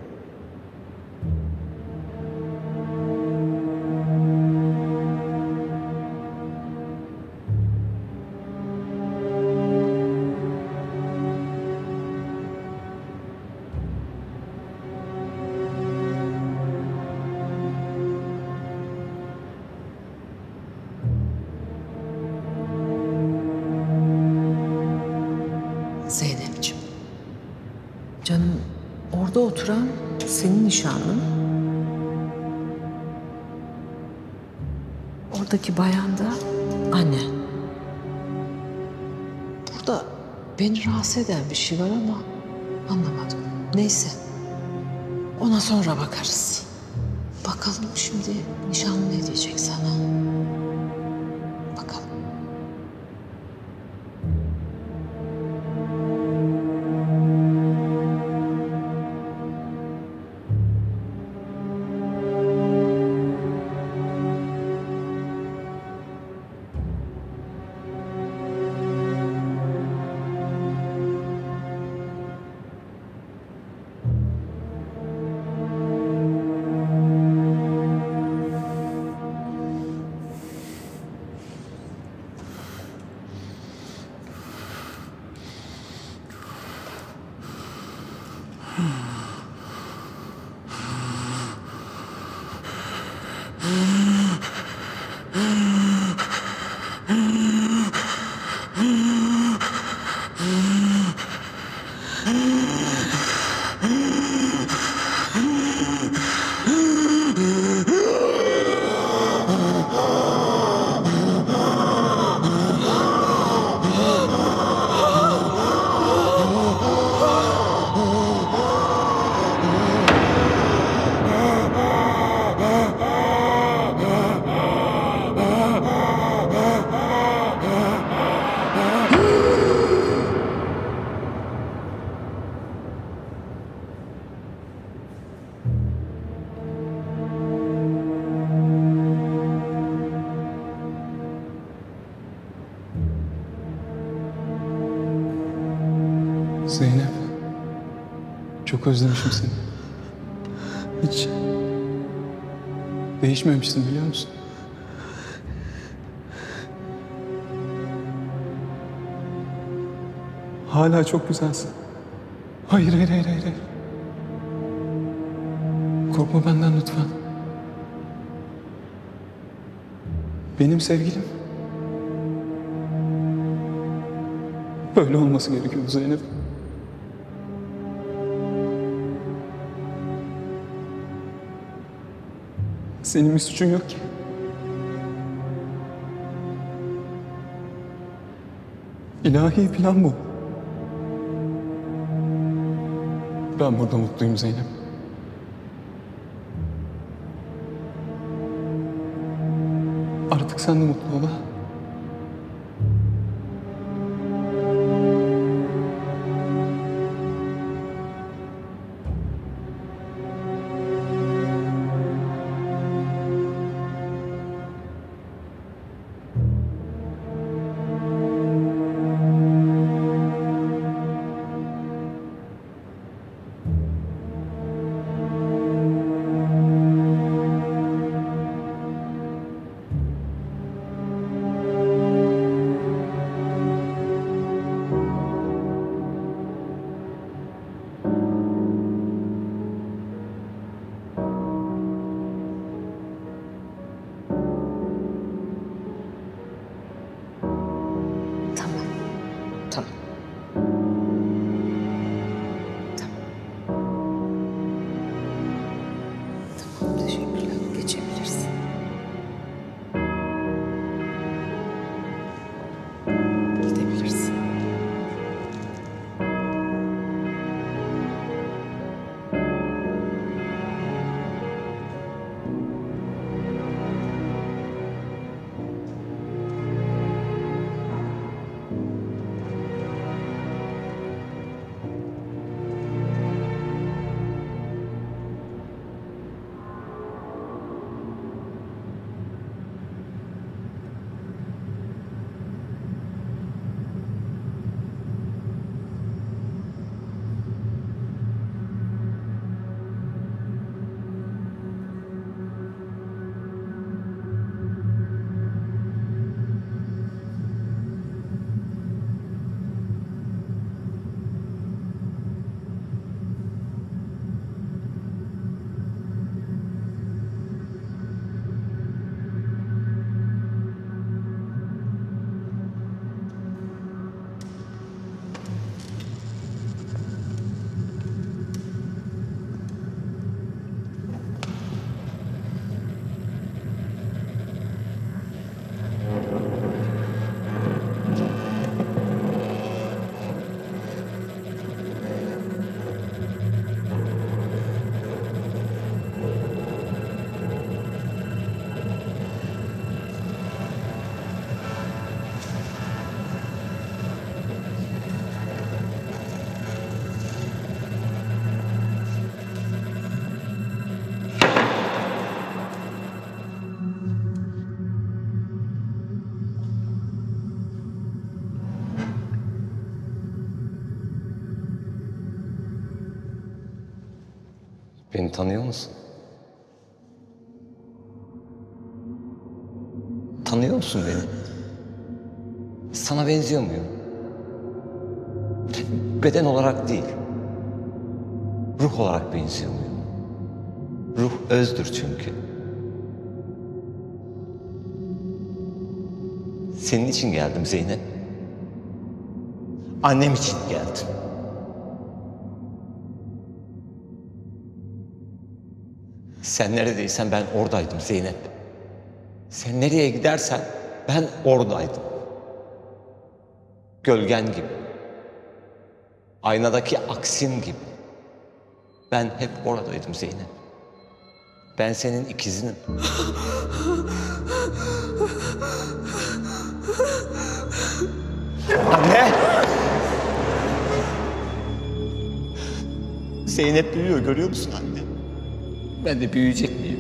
Speaker 10: Zeynep'ciğim, canım orada oturan senin nişanlın. Oradaki bayan da annen. Burada beni rahatsız eden bir şey var ama anlamadım. Neyse. Ona sonra bakarız. Bakalım şimdi nişanlı ne diyecek sana? Bakalım.
Speaker 6: Zeynep. Çok özlemişim seni. Hiç değişmemişsin biliyor musun? Hala çok güzelsin. Hayır, hayır, hayır, hayır. hayır. Korkma benden lütfen. Benim sevgilim. Böyle olması gerekiyordu Zeynep. Senin bir suçun yok ki. İlahi plan bu. Ben burada mutluyum Zeynep. Artık sen de mutlu ol ha.
Speaker 11: Beni tanıyor musun? Tanıyor musun beni? Sana benziyor muyum? Beden olarak değil. Ruh olarak benziyor muyum? Ruh özdür çünkü. Senin için geldim Zeynep. Annem için geldim. Sen neredeysen ben oradaydım Zeynep. Sen nereye gidersen ben oradaydım. Gölgen gibi. Aynadaki aksin gibi. Ben hep oradaydım Zeynep. Ben senin ikizinim. Anne! Zeynep büyüyor, görüyor musun anne? Ben de büyüyecek miyim?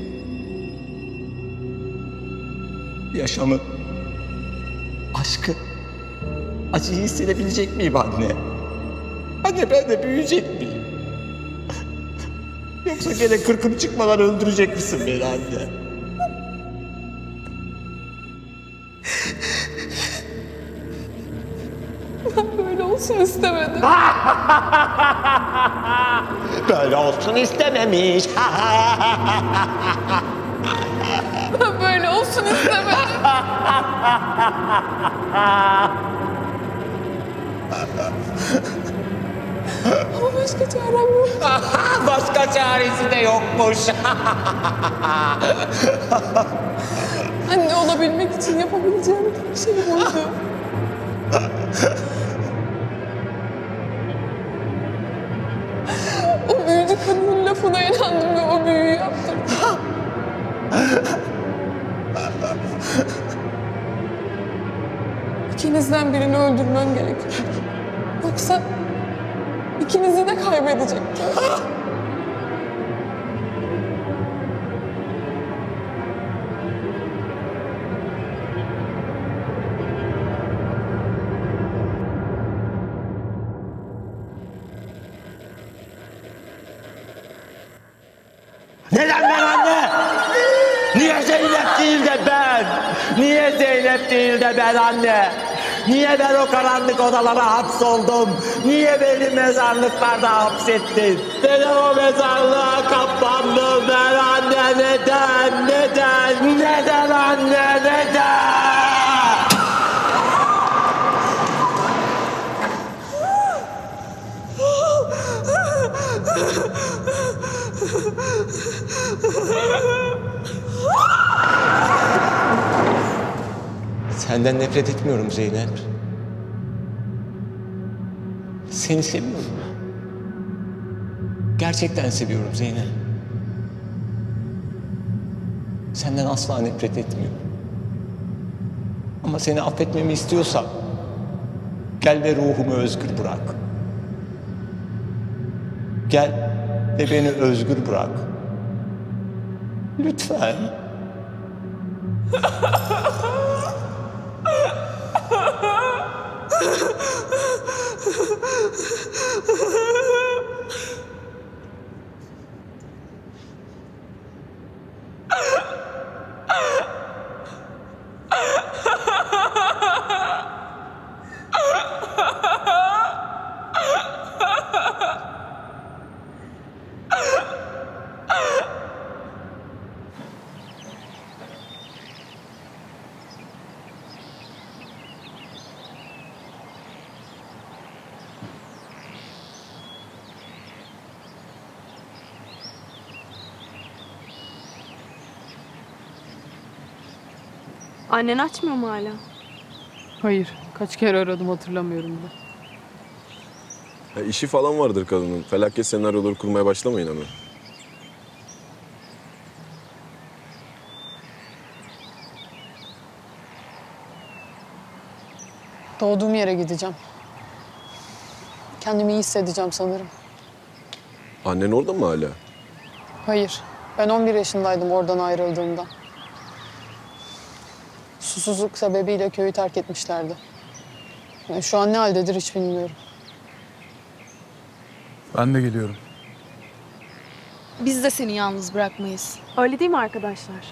Speaker 11: Yaşamı, aşkı, acıyı hissedebilecek miyim anne? Anne ben de büyüyecek miyim? Yoksa gene kırkım çıkmadan öldürecek misin beni anne?
Speaker 3: Ben böyle olsun istemedim.
Speaker 11: Böyle olsun istememiş.
Speaker 3: Ben böyle olsun istemedim. Ama başka çarem yok.
Speaker 11: Başka çaresi de yokmuş.
Speaker 3: Anne olabilmek için yapabileceğim tek şey buydu. O büyücü kadının lafına inandım ve o büyüyü yaptırdım. İkinizden birini öldürmen gerekiyor. Yoksa ikinizi de kaybedecektim.
Speaker 11: Neden ben anne? Niye Zeynep değil de ben? Niye Zeynep değil de ben anne? Niye ben o karanlık odalara hapsoldum? Niye beni mezarlıklarda hapsettin? Neden o mezarlığa kapandım ben anne? Neden? Neden? Neden anne? Neden? Senden nefret etmiyorum Zeynep. Seni seviyorum. Gerçekten seviyorum Zeynep. Senden asla nefret etmiyorum. Ama seni affetmemi istiyorsan gel ve ruhumu özgür bırak. Gel ve beni özgür bırak. Lütfen.
Speaker 3: Annen açmıyor mu hala?
Speaker 1: Hayır. Kaç kere aradım hatırlamıyorum da.
Speaker 7: Ya işi falan vardır kadının. Felaket senaryoları kurmaya başlamayın ama.
Speaker 1: Doğduğum yere gideceğim. Kendimi iyi hissedeceğim sanırım.
Speaker 7: Annen orada mı hala?
Speaker 1: Hayır. Ben on bir yaşındaydım oradan ayrıldığımda. Susuzluk sebebiyle köyü terk etmişlerdi. Yani şu an ne haldedir hiç bilmiyorum.
Speaker 6: Ben de geliyorum.
Speaker 3: biz de seni yalnız bırakmayız.
Speaker 8: Öyle değil mi arkadaşlar?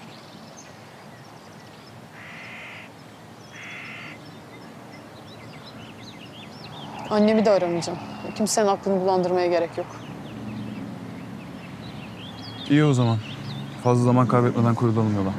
Speaker 1: Annemi de aramayacağım. Kimsenin aklını bulandırmaya gerek yok.
Speaker 6: İyi o zaman. Fazla zaman kaybetmeden koyulalım yola.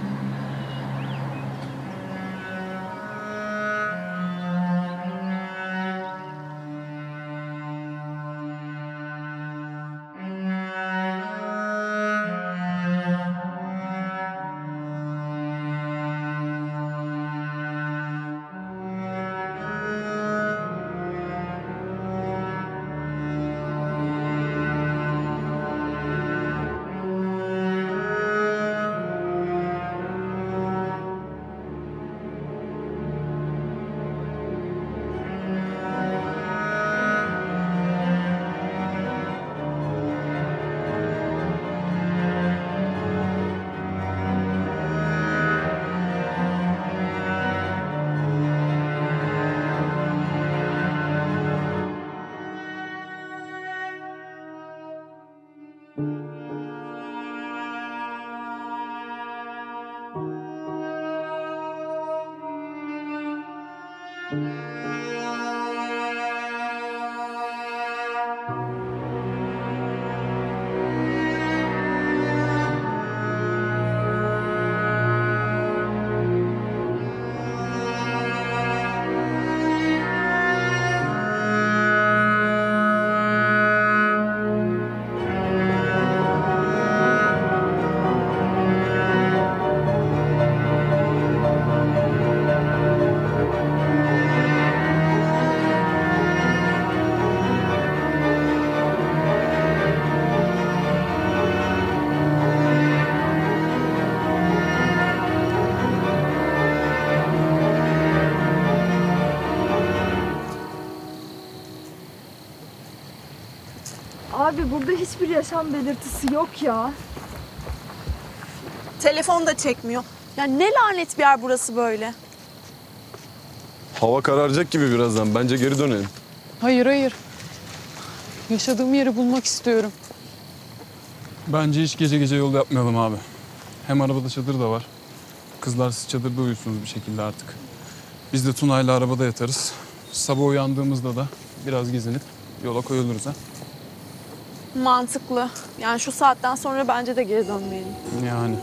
Speaker 8: Abi burada hiçbir yaşam belirtisi yok ya.
Speaker 3: Telefon da çekmiyor. Ya ne lanet bir yer burası böyle.
Speaker 7: Hava kararacak gibi birazdan. Bence geri dönelim.
Speaker 1: Hayır hayır. Yaşadığım yeri bulmak istiyorum.
Speaker 6: Bence hiç gece gece yol yapmayalım abi. Hem arabada çadır da var. Kızlar siz çadırda uyusunuz bir şekilde artık. Biz de Tuna'yla arabada yatarız. Sabah uyandığımızda da biraz gezinip yola koyuluruz ha.
Speaker 3: Mantıklı. Yani şu saatten sonra bence de geri dönmeyelim.
Speaker 6: Yani.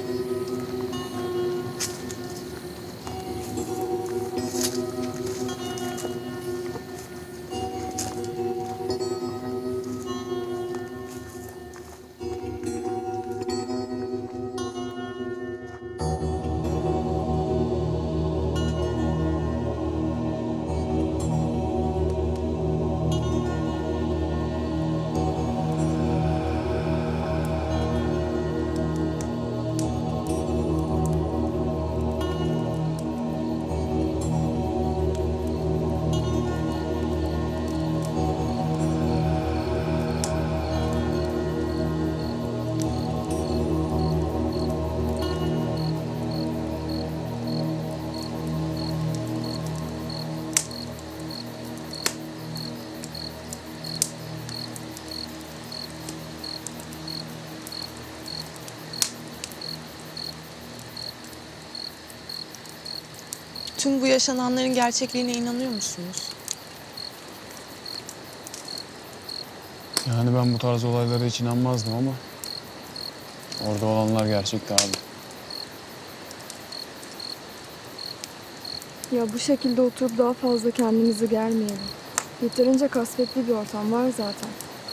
Speaker 3: Tüm bu yaşananların gerçekliğine inanıyor musunuz?
Speaker 6: Yani ben bu tarz olaylara hiç inanmazdım ama orada olanlar gerçekti abi.
Speaker 8: Ya bu şekilde oturup daha fazla kendimizi germeyelim. Yeterince kasvetli bir ortam var zaten.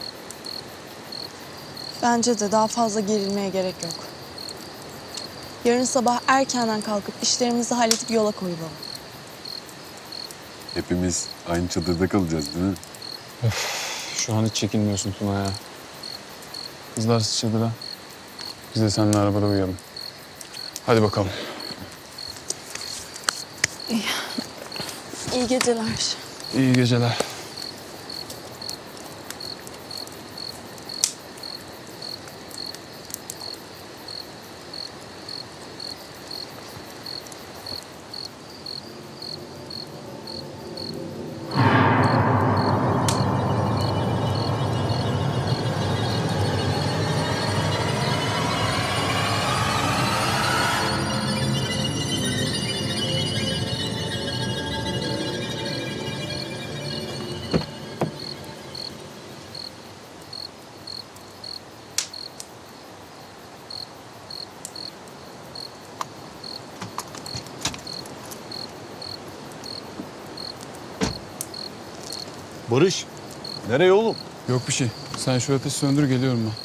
Speaker 3: Bence de daha fazla gerilmeye gerek yok. Yarın sabah erkenden kalkıp işlerimizi halledip yola koyulalım.
Speaker 9: Hepimiz aynı çadırda kalacağız değil mi?
Speaker 6: Şu an hiç çekinmiyorsun Tuna ya. Kızlar siz çadıra. Biz de seninle arabada uyuyalım. Hadi bakalım.
Speaker 3: İyi, İyi geceler.
Speaker 6: İyi geceler.
Speaker 9: Barış, nereye oğlum?
Speaker 6: Yok bir şey. Sen şu ateşi söndür, geliyorum ben.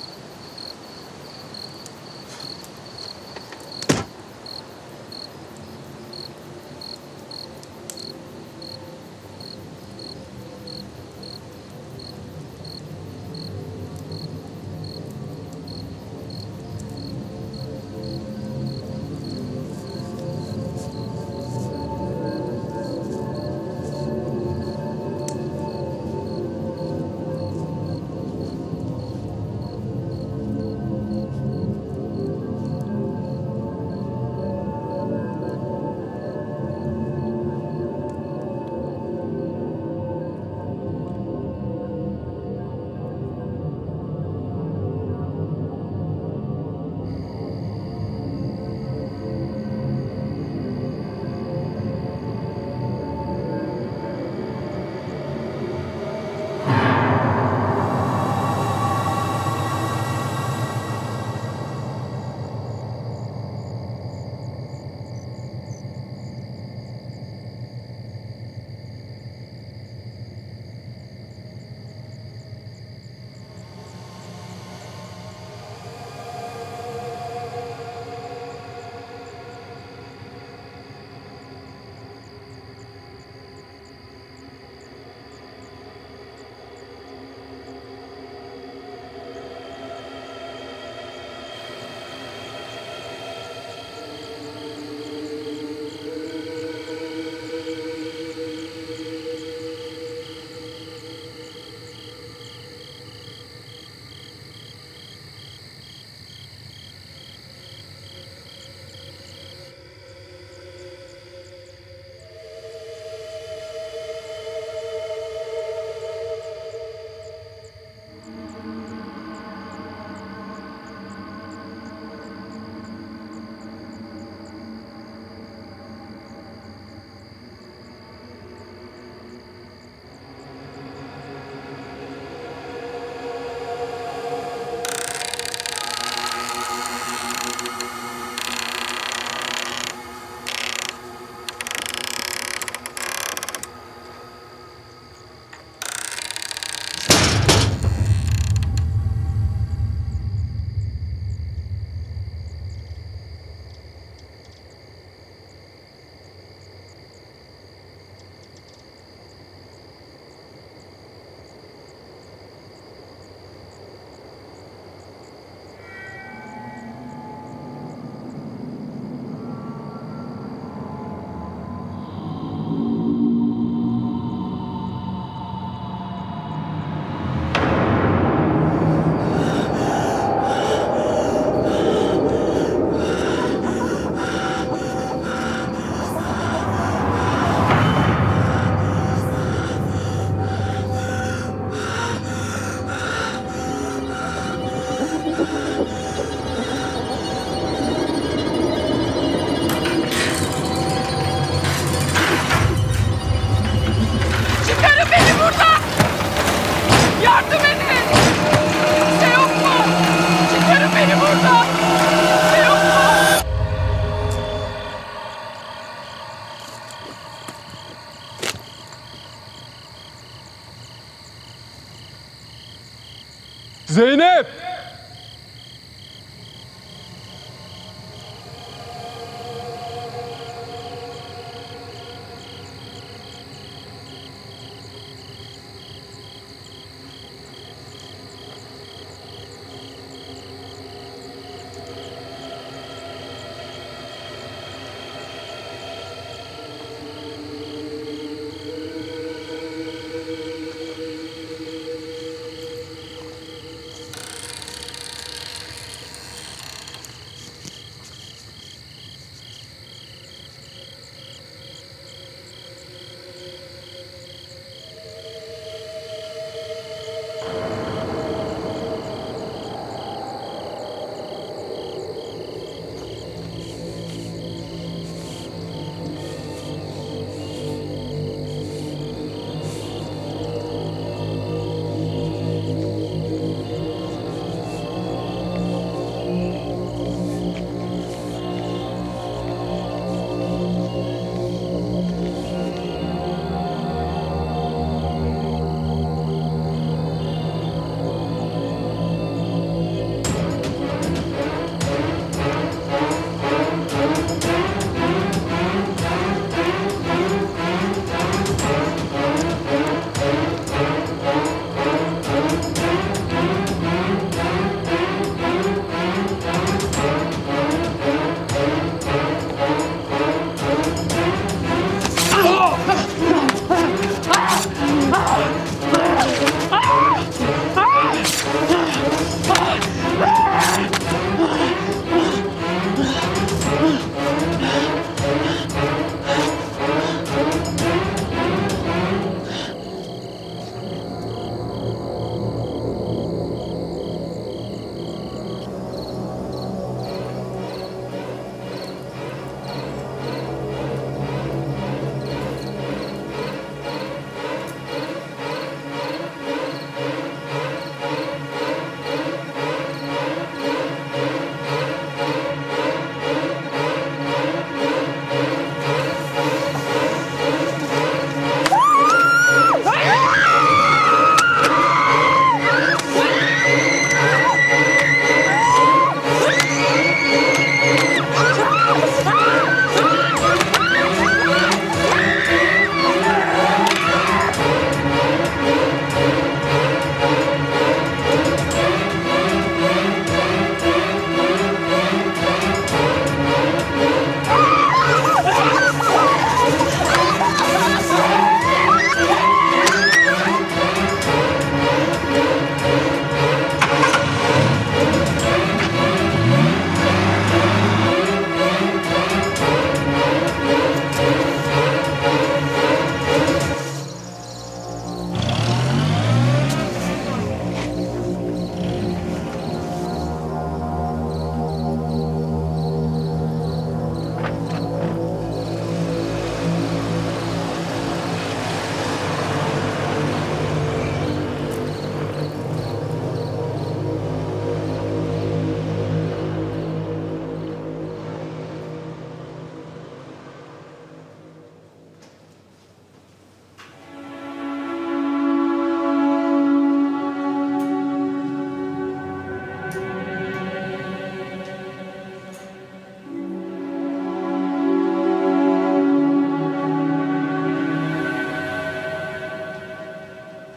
Speaker 7: Zeynep!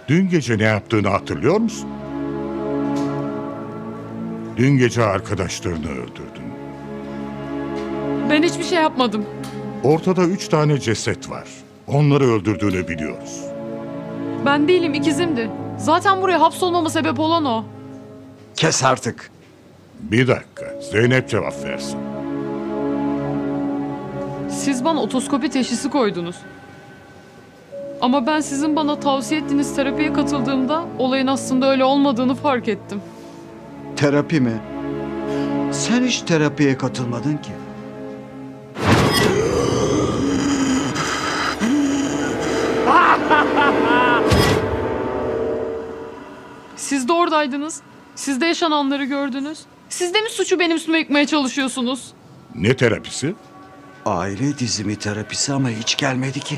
Speaker 12: Dün gece ne yaptığını hatırlıyor musun? Dün gece arkadaşlarını öldürdün.
Speaker 1: Ben hiçbir şey yapmadım.
Speaker 12: Ortada üç tane ceset var. Onları öldürdüğünü biliyoruz.
Speaker 1: Ben değilim, ikizimdi. Zaten buraya hapsolmama sebep olan o.
Speaker 2: Kes artık.
Speaker 12: Bir dakika, Zeynep cevap versin.
Speaker 1: Siz bana otoskopi teşhisi koydunuz. Ama ben sizin bana tavsiye ettiğiniz terapiye katıldığımda olayın aslında öyle olmadığını fark ettim.
Speaker 2: Terapi mi? Sen hiç terapiye katılmadın ki.
Speaker 1: Siz de oradaydınız. Siz de yaşananları gördünüz. Siz de mi suçu benim üstüme yıkmaya çalışıyorsunuz?
Speaker 12: Ne terapisi?
Speaker 2: Aile dizimi terapisi ama hiç gelmedi ki.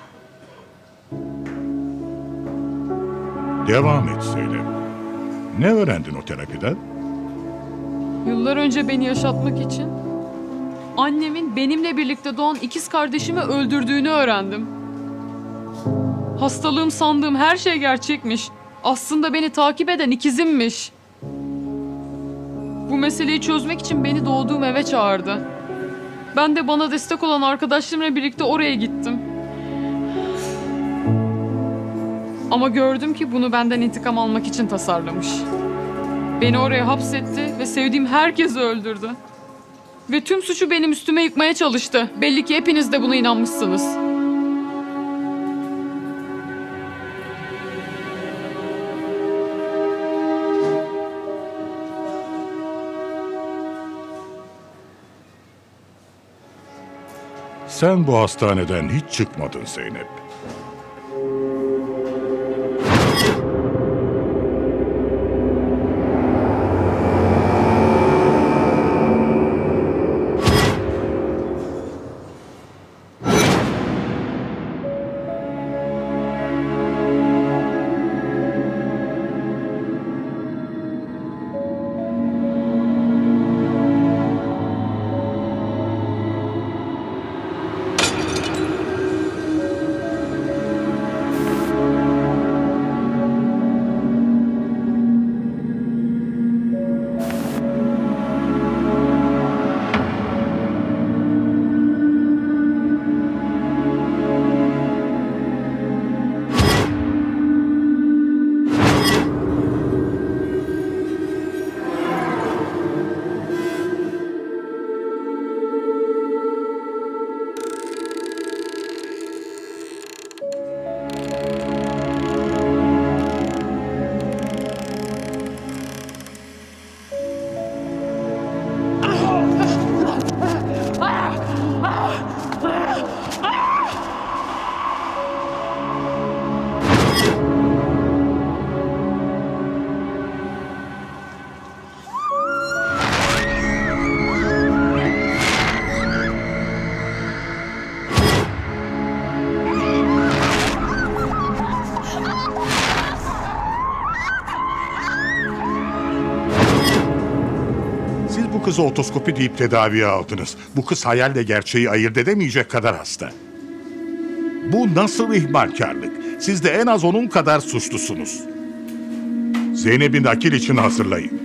Speaker 12: Devam et Zeynep. Ne öğrendin o terapiden?
Speaker 1: Yıllar önce beni yaşatmak için annemin benimle birlikte doğan ikiz kardeşimi öldürdüğünü öğrendim. Hastalığım sandığım her şey gerçekmiş. Aslında beni takip eden ikizimmiş. Bu meseleyi çözmek için beni doğduğum eve çağırdı. Ben de bana destek olan arkadaşlarımla birlikte oraya gittim. Ama gördüm ki bunu benden intikam almak için tasarlamış. Beni oraya hapsetti ve sevdiğim herkesi öldürdü. Ve tüm suçu benim üstüme yıkmaya çalıştı. Belli ki hepiniz de buna inanmışsınız.
Speaker 12: Sen bu hastaneden hiç çıkmadın Zeynep. Bu kızı otoskopi deyip tedaviye aldınız. Bu kız hayalle gerçeği ayırt edemeyecek kadar hasta. Bu nasıl ihmalkarlık? Siz de en az onun kadar suçlusunuz. Zeynep'i nakil için hazırlayın.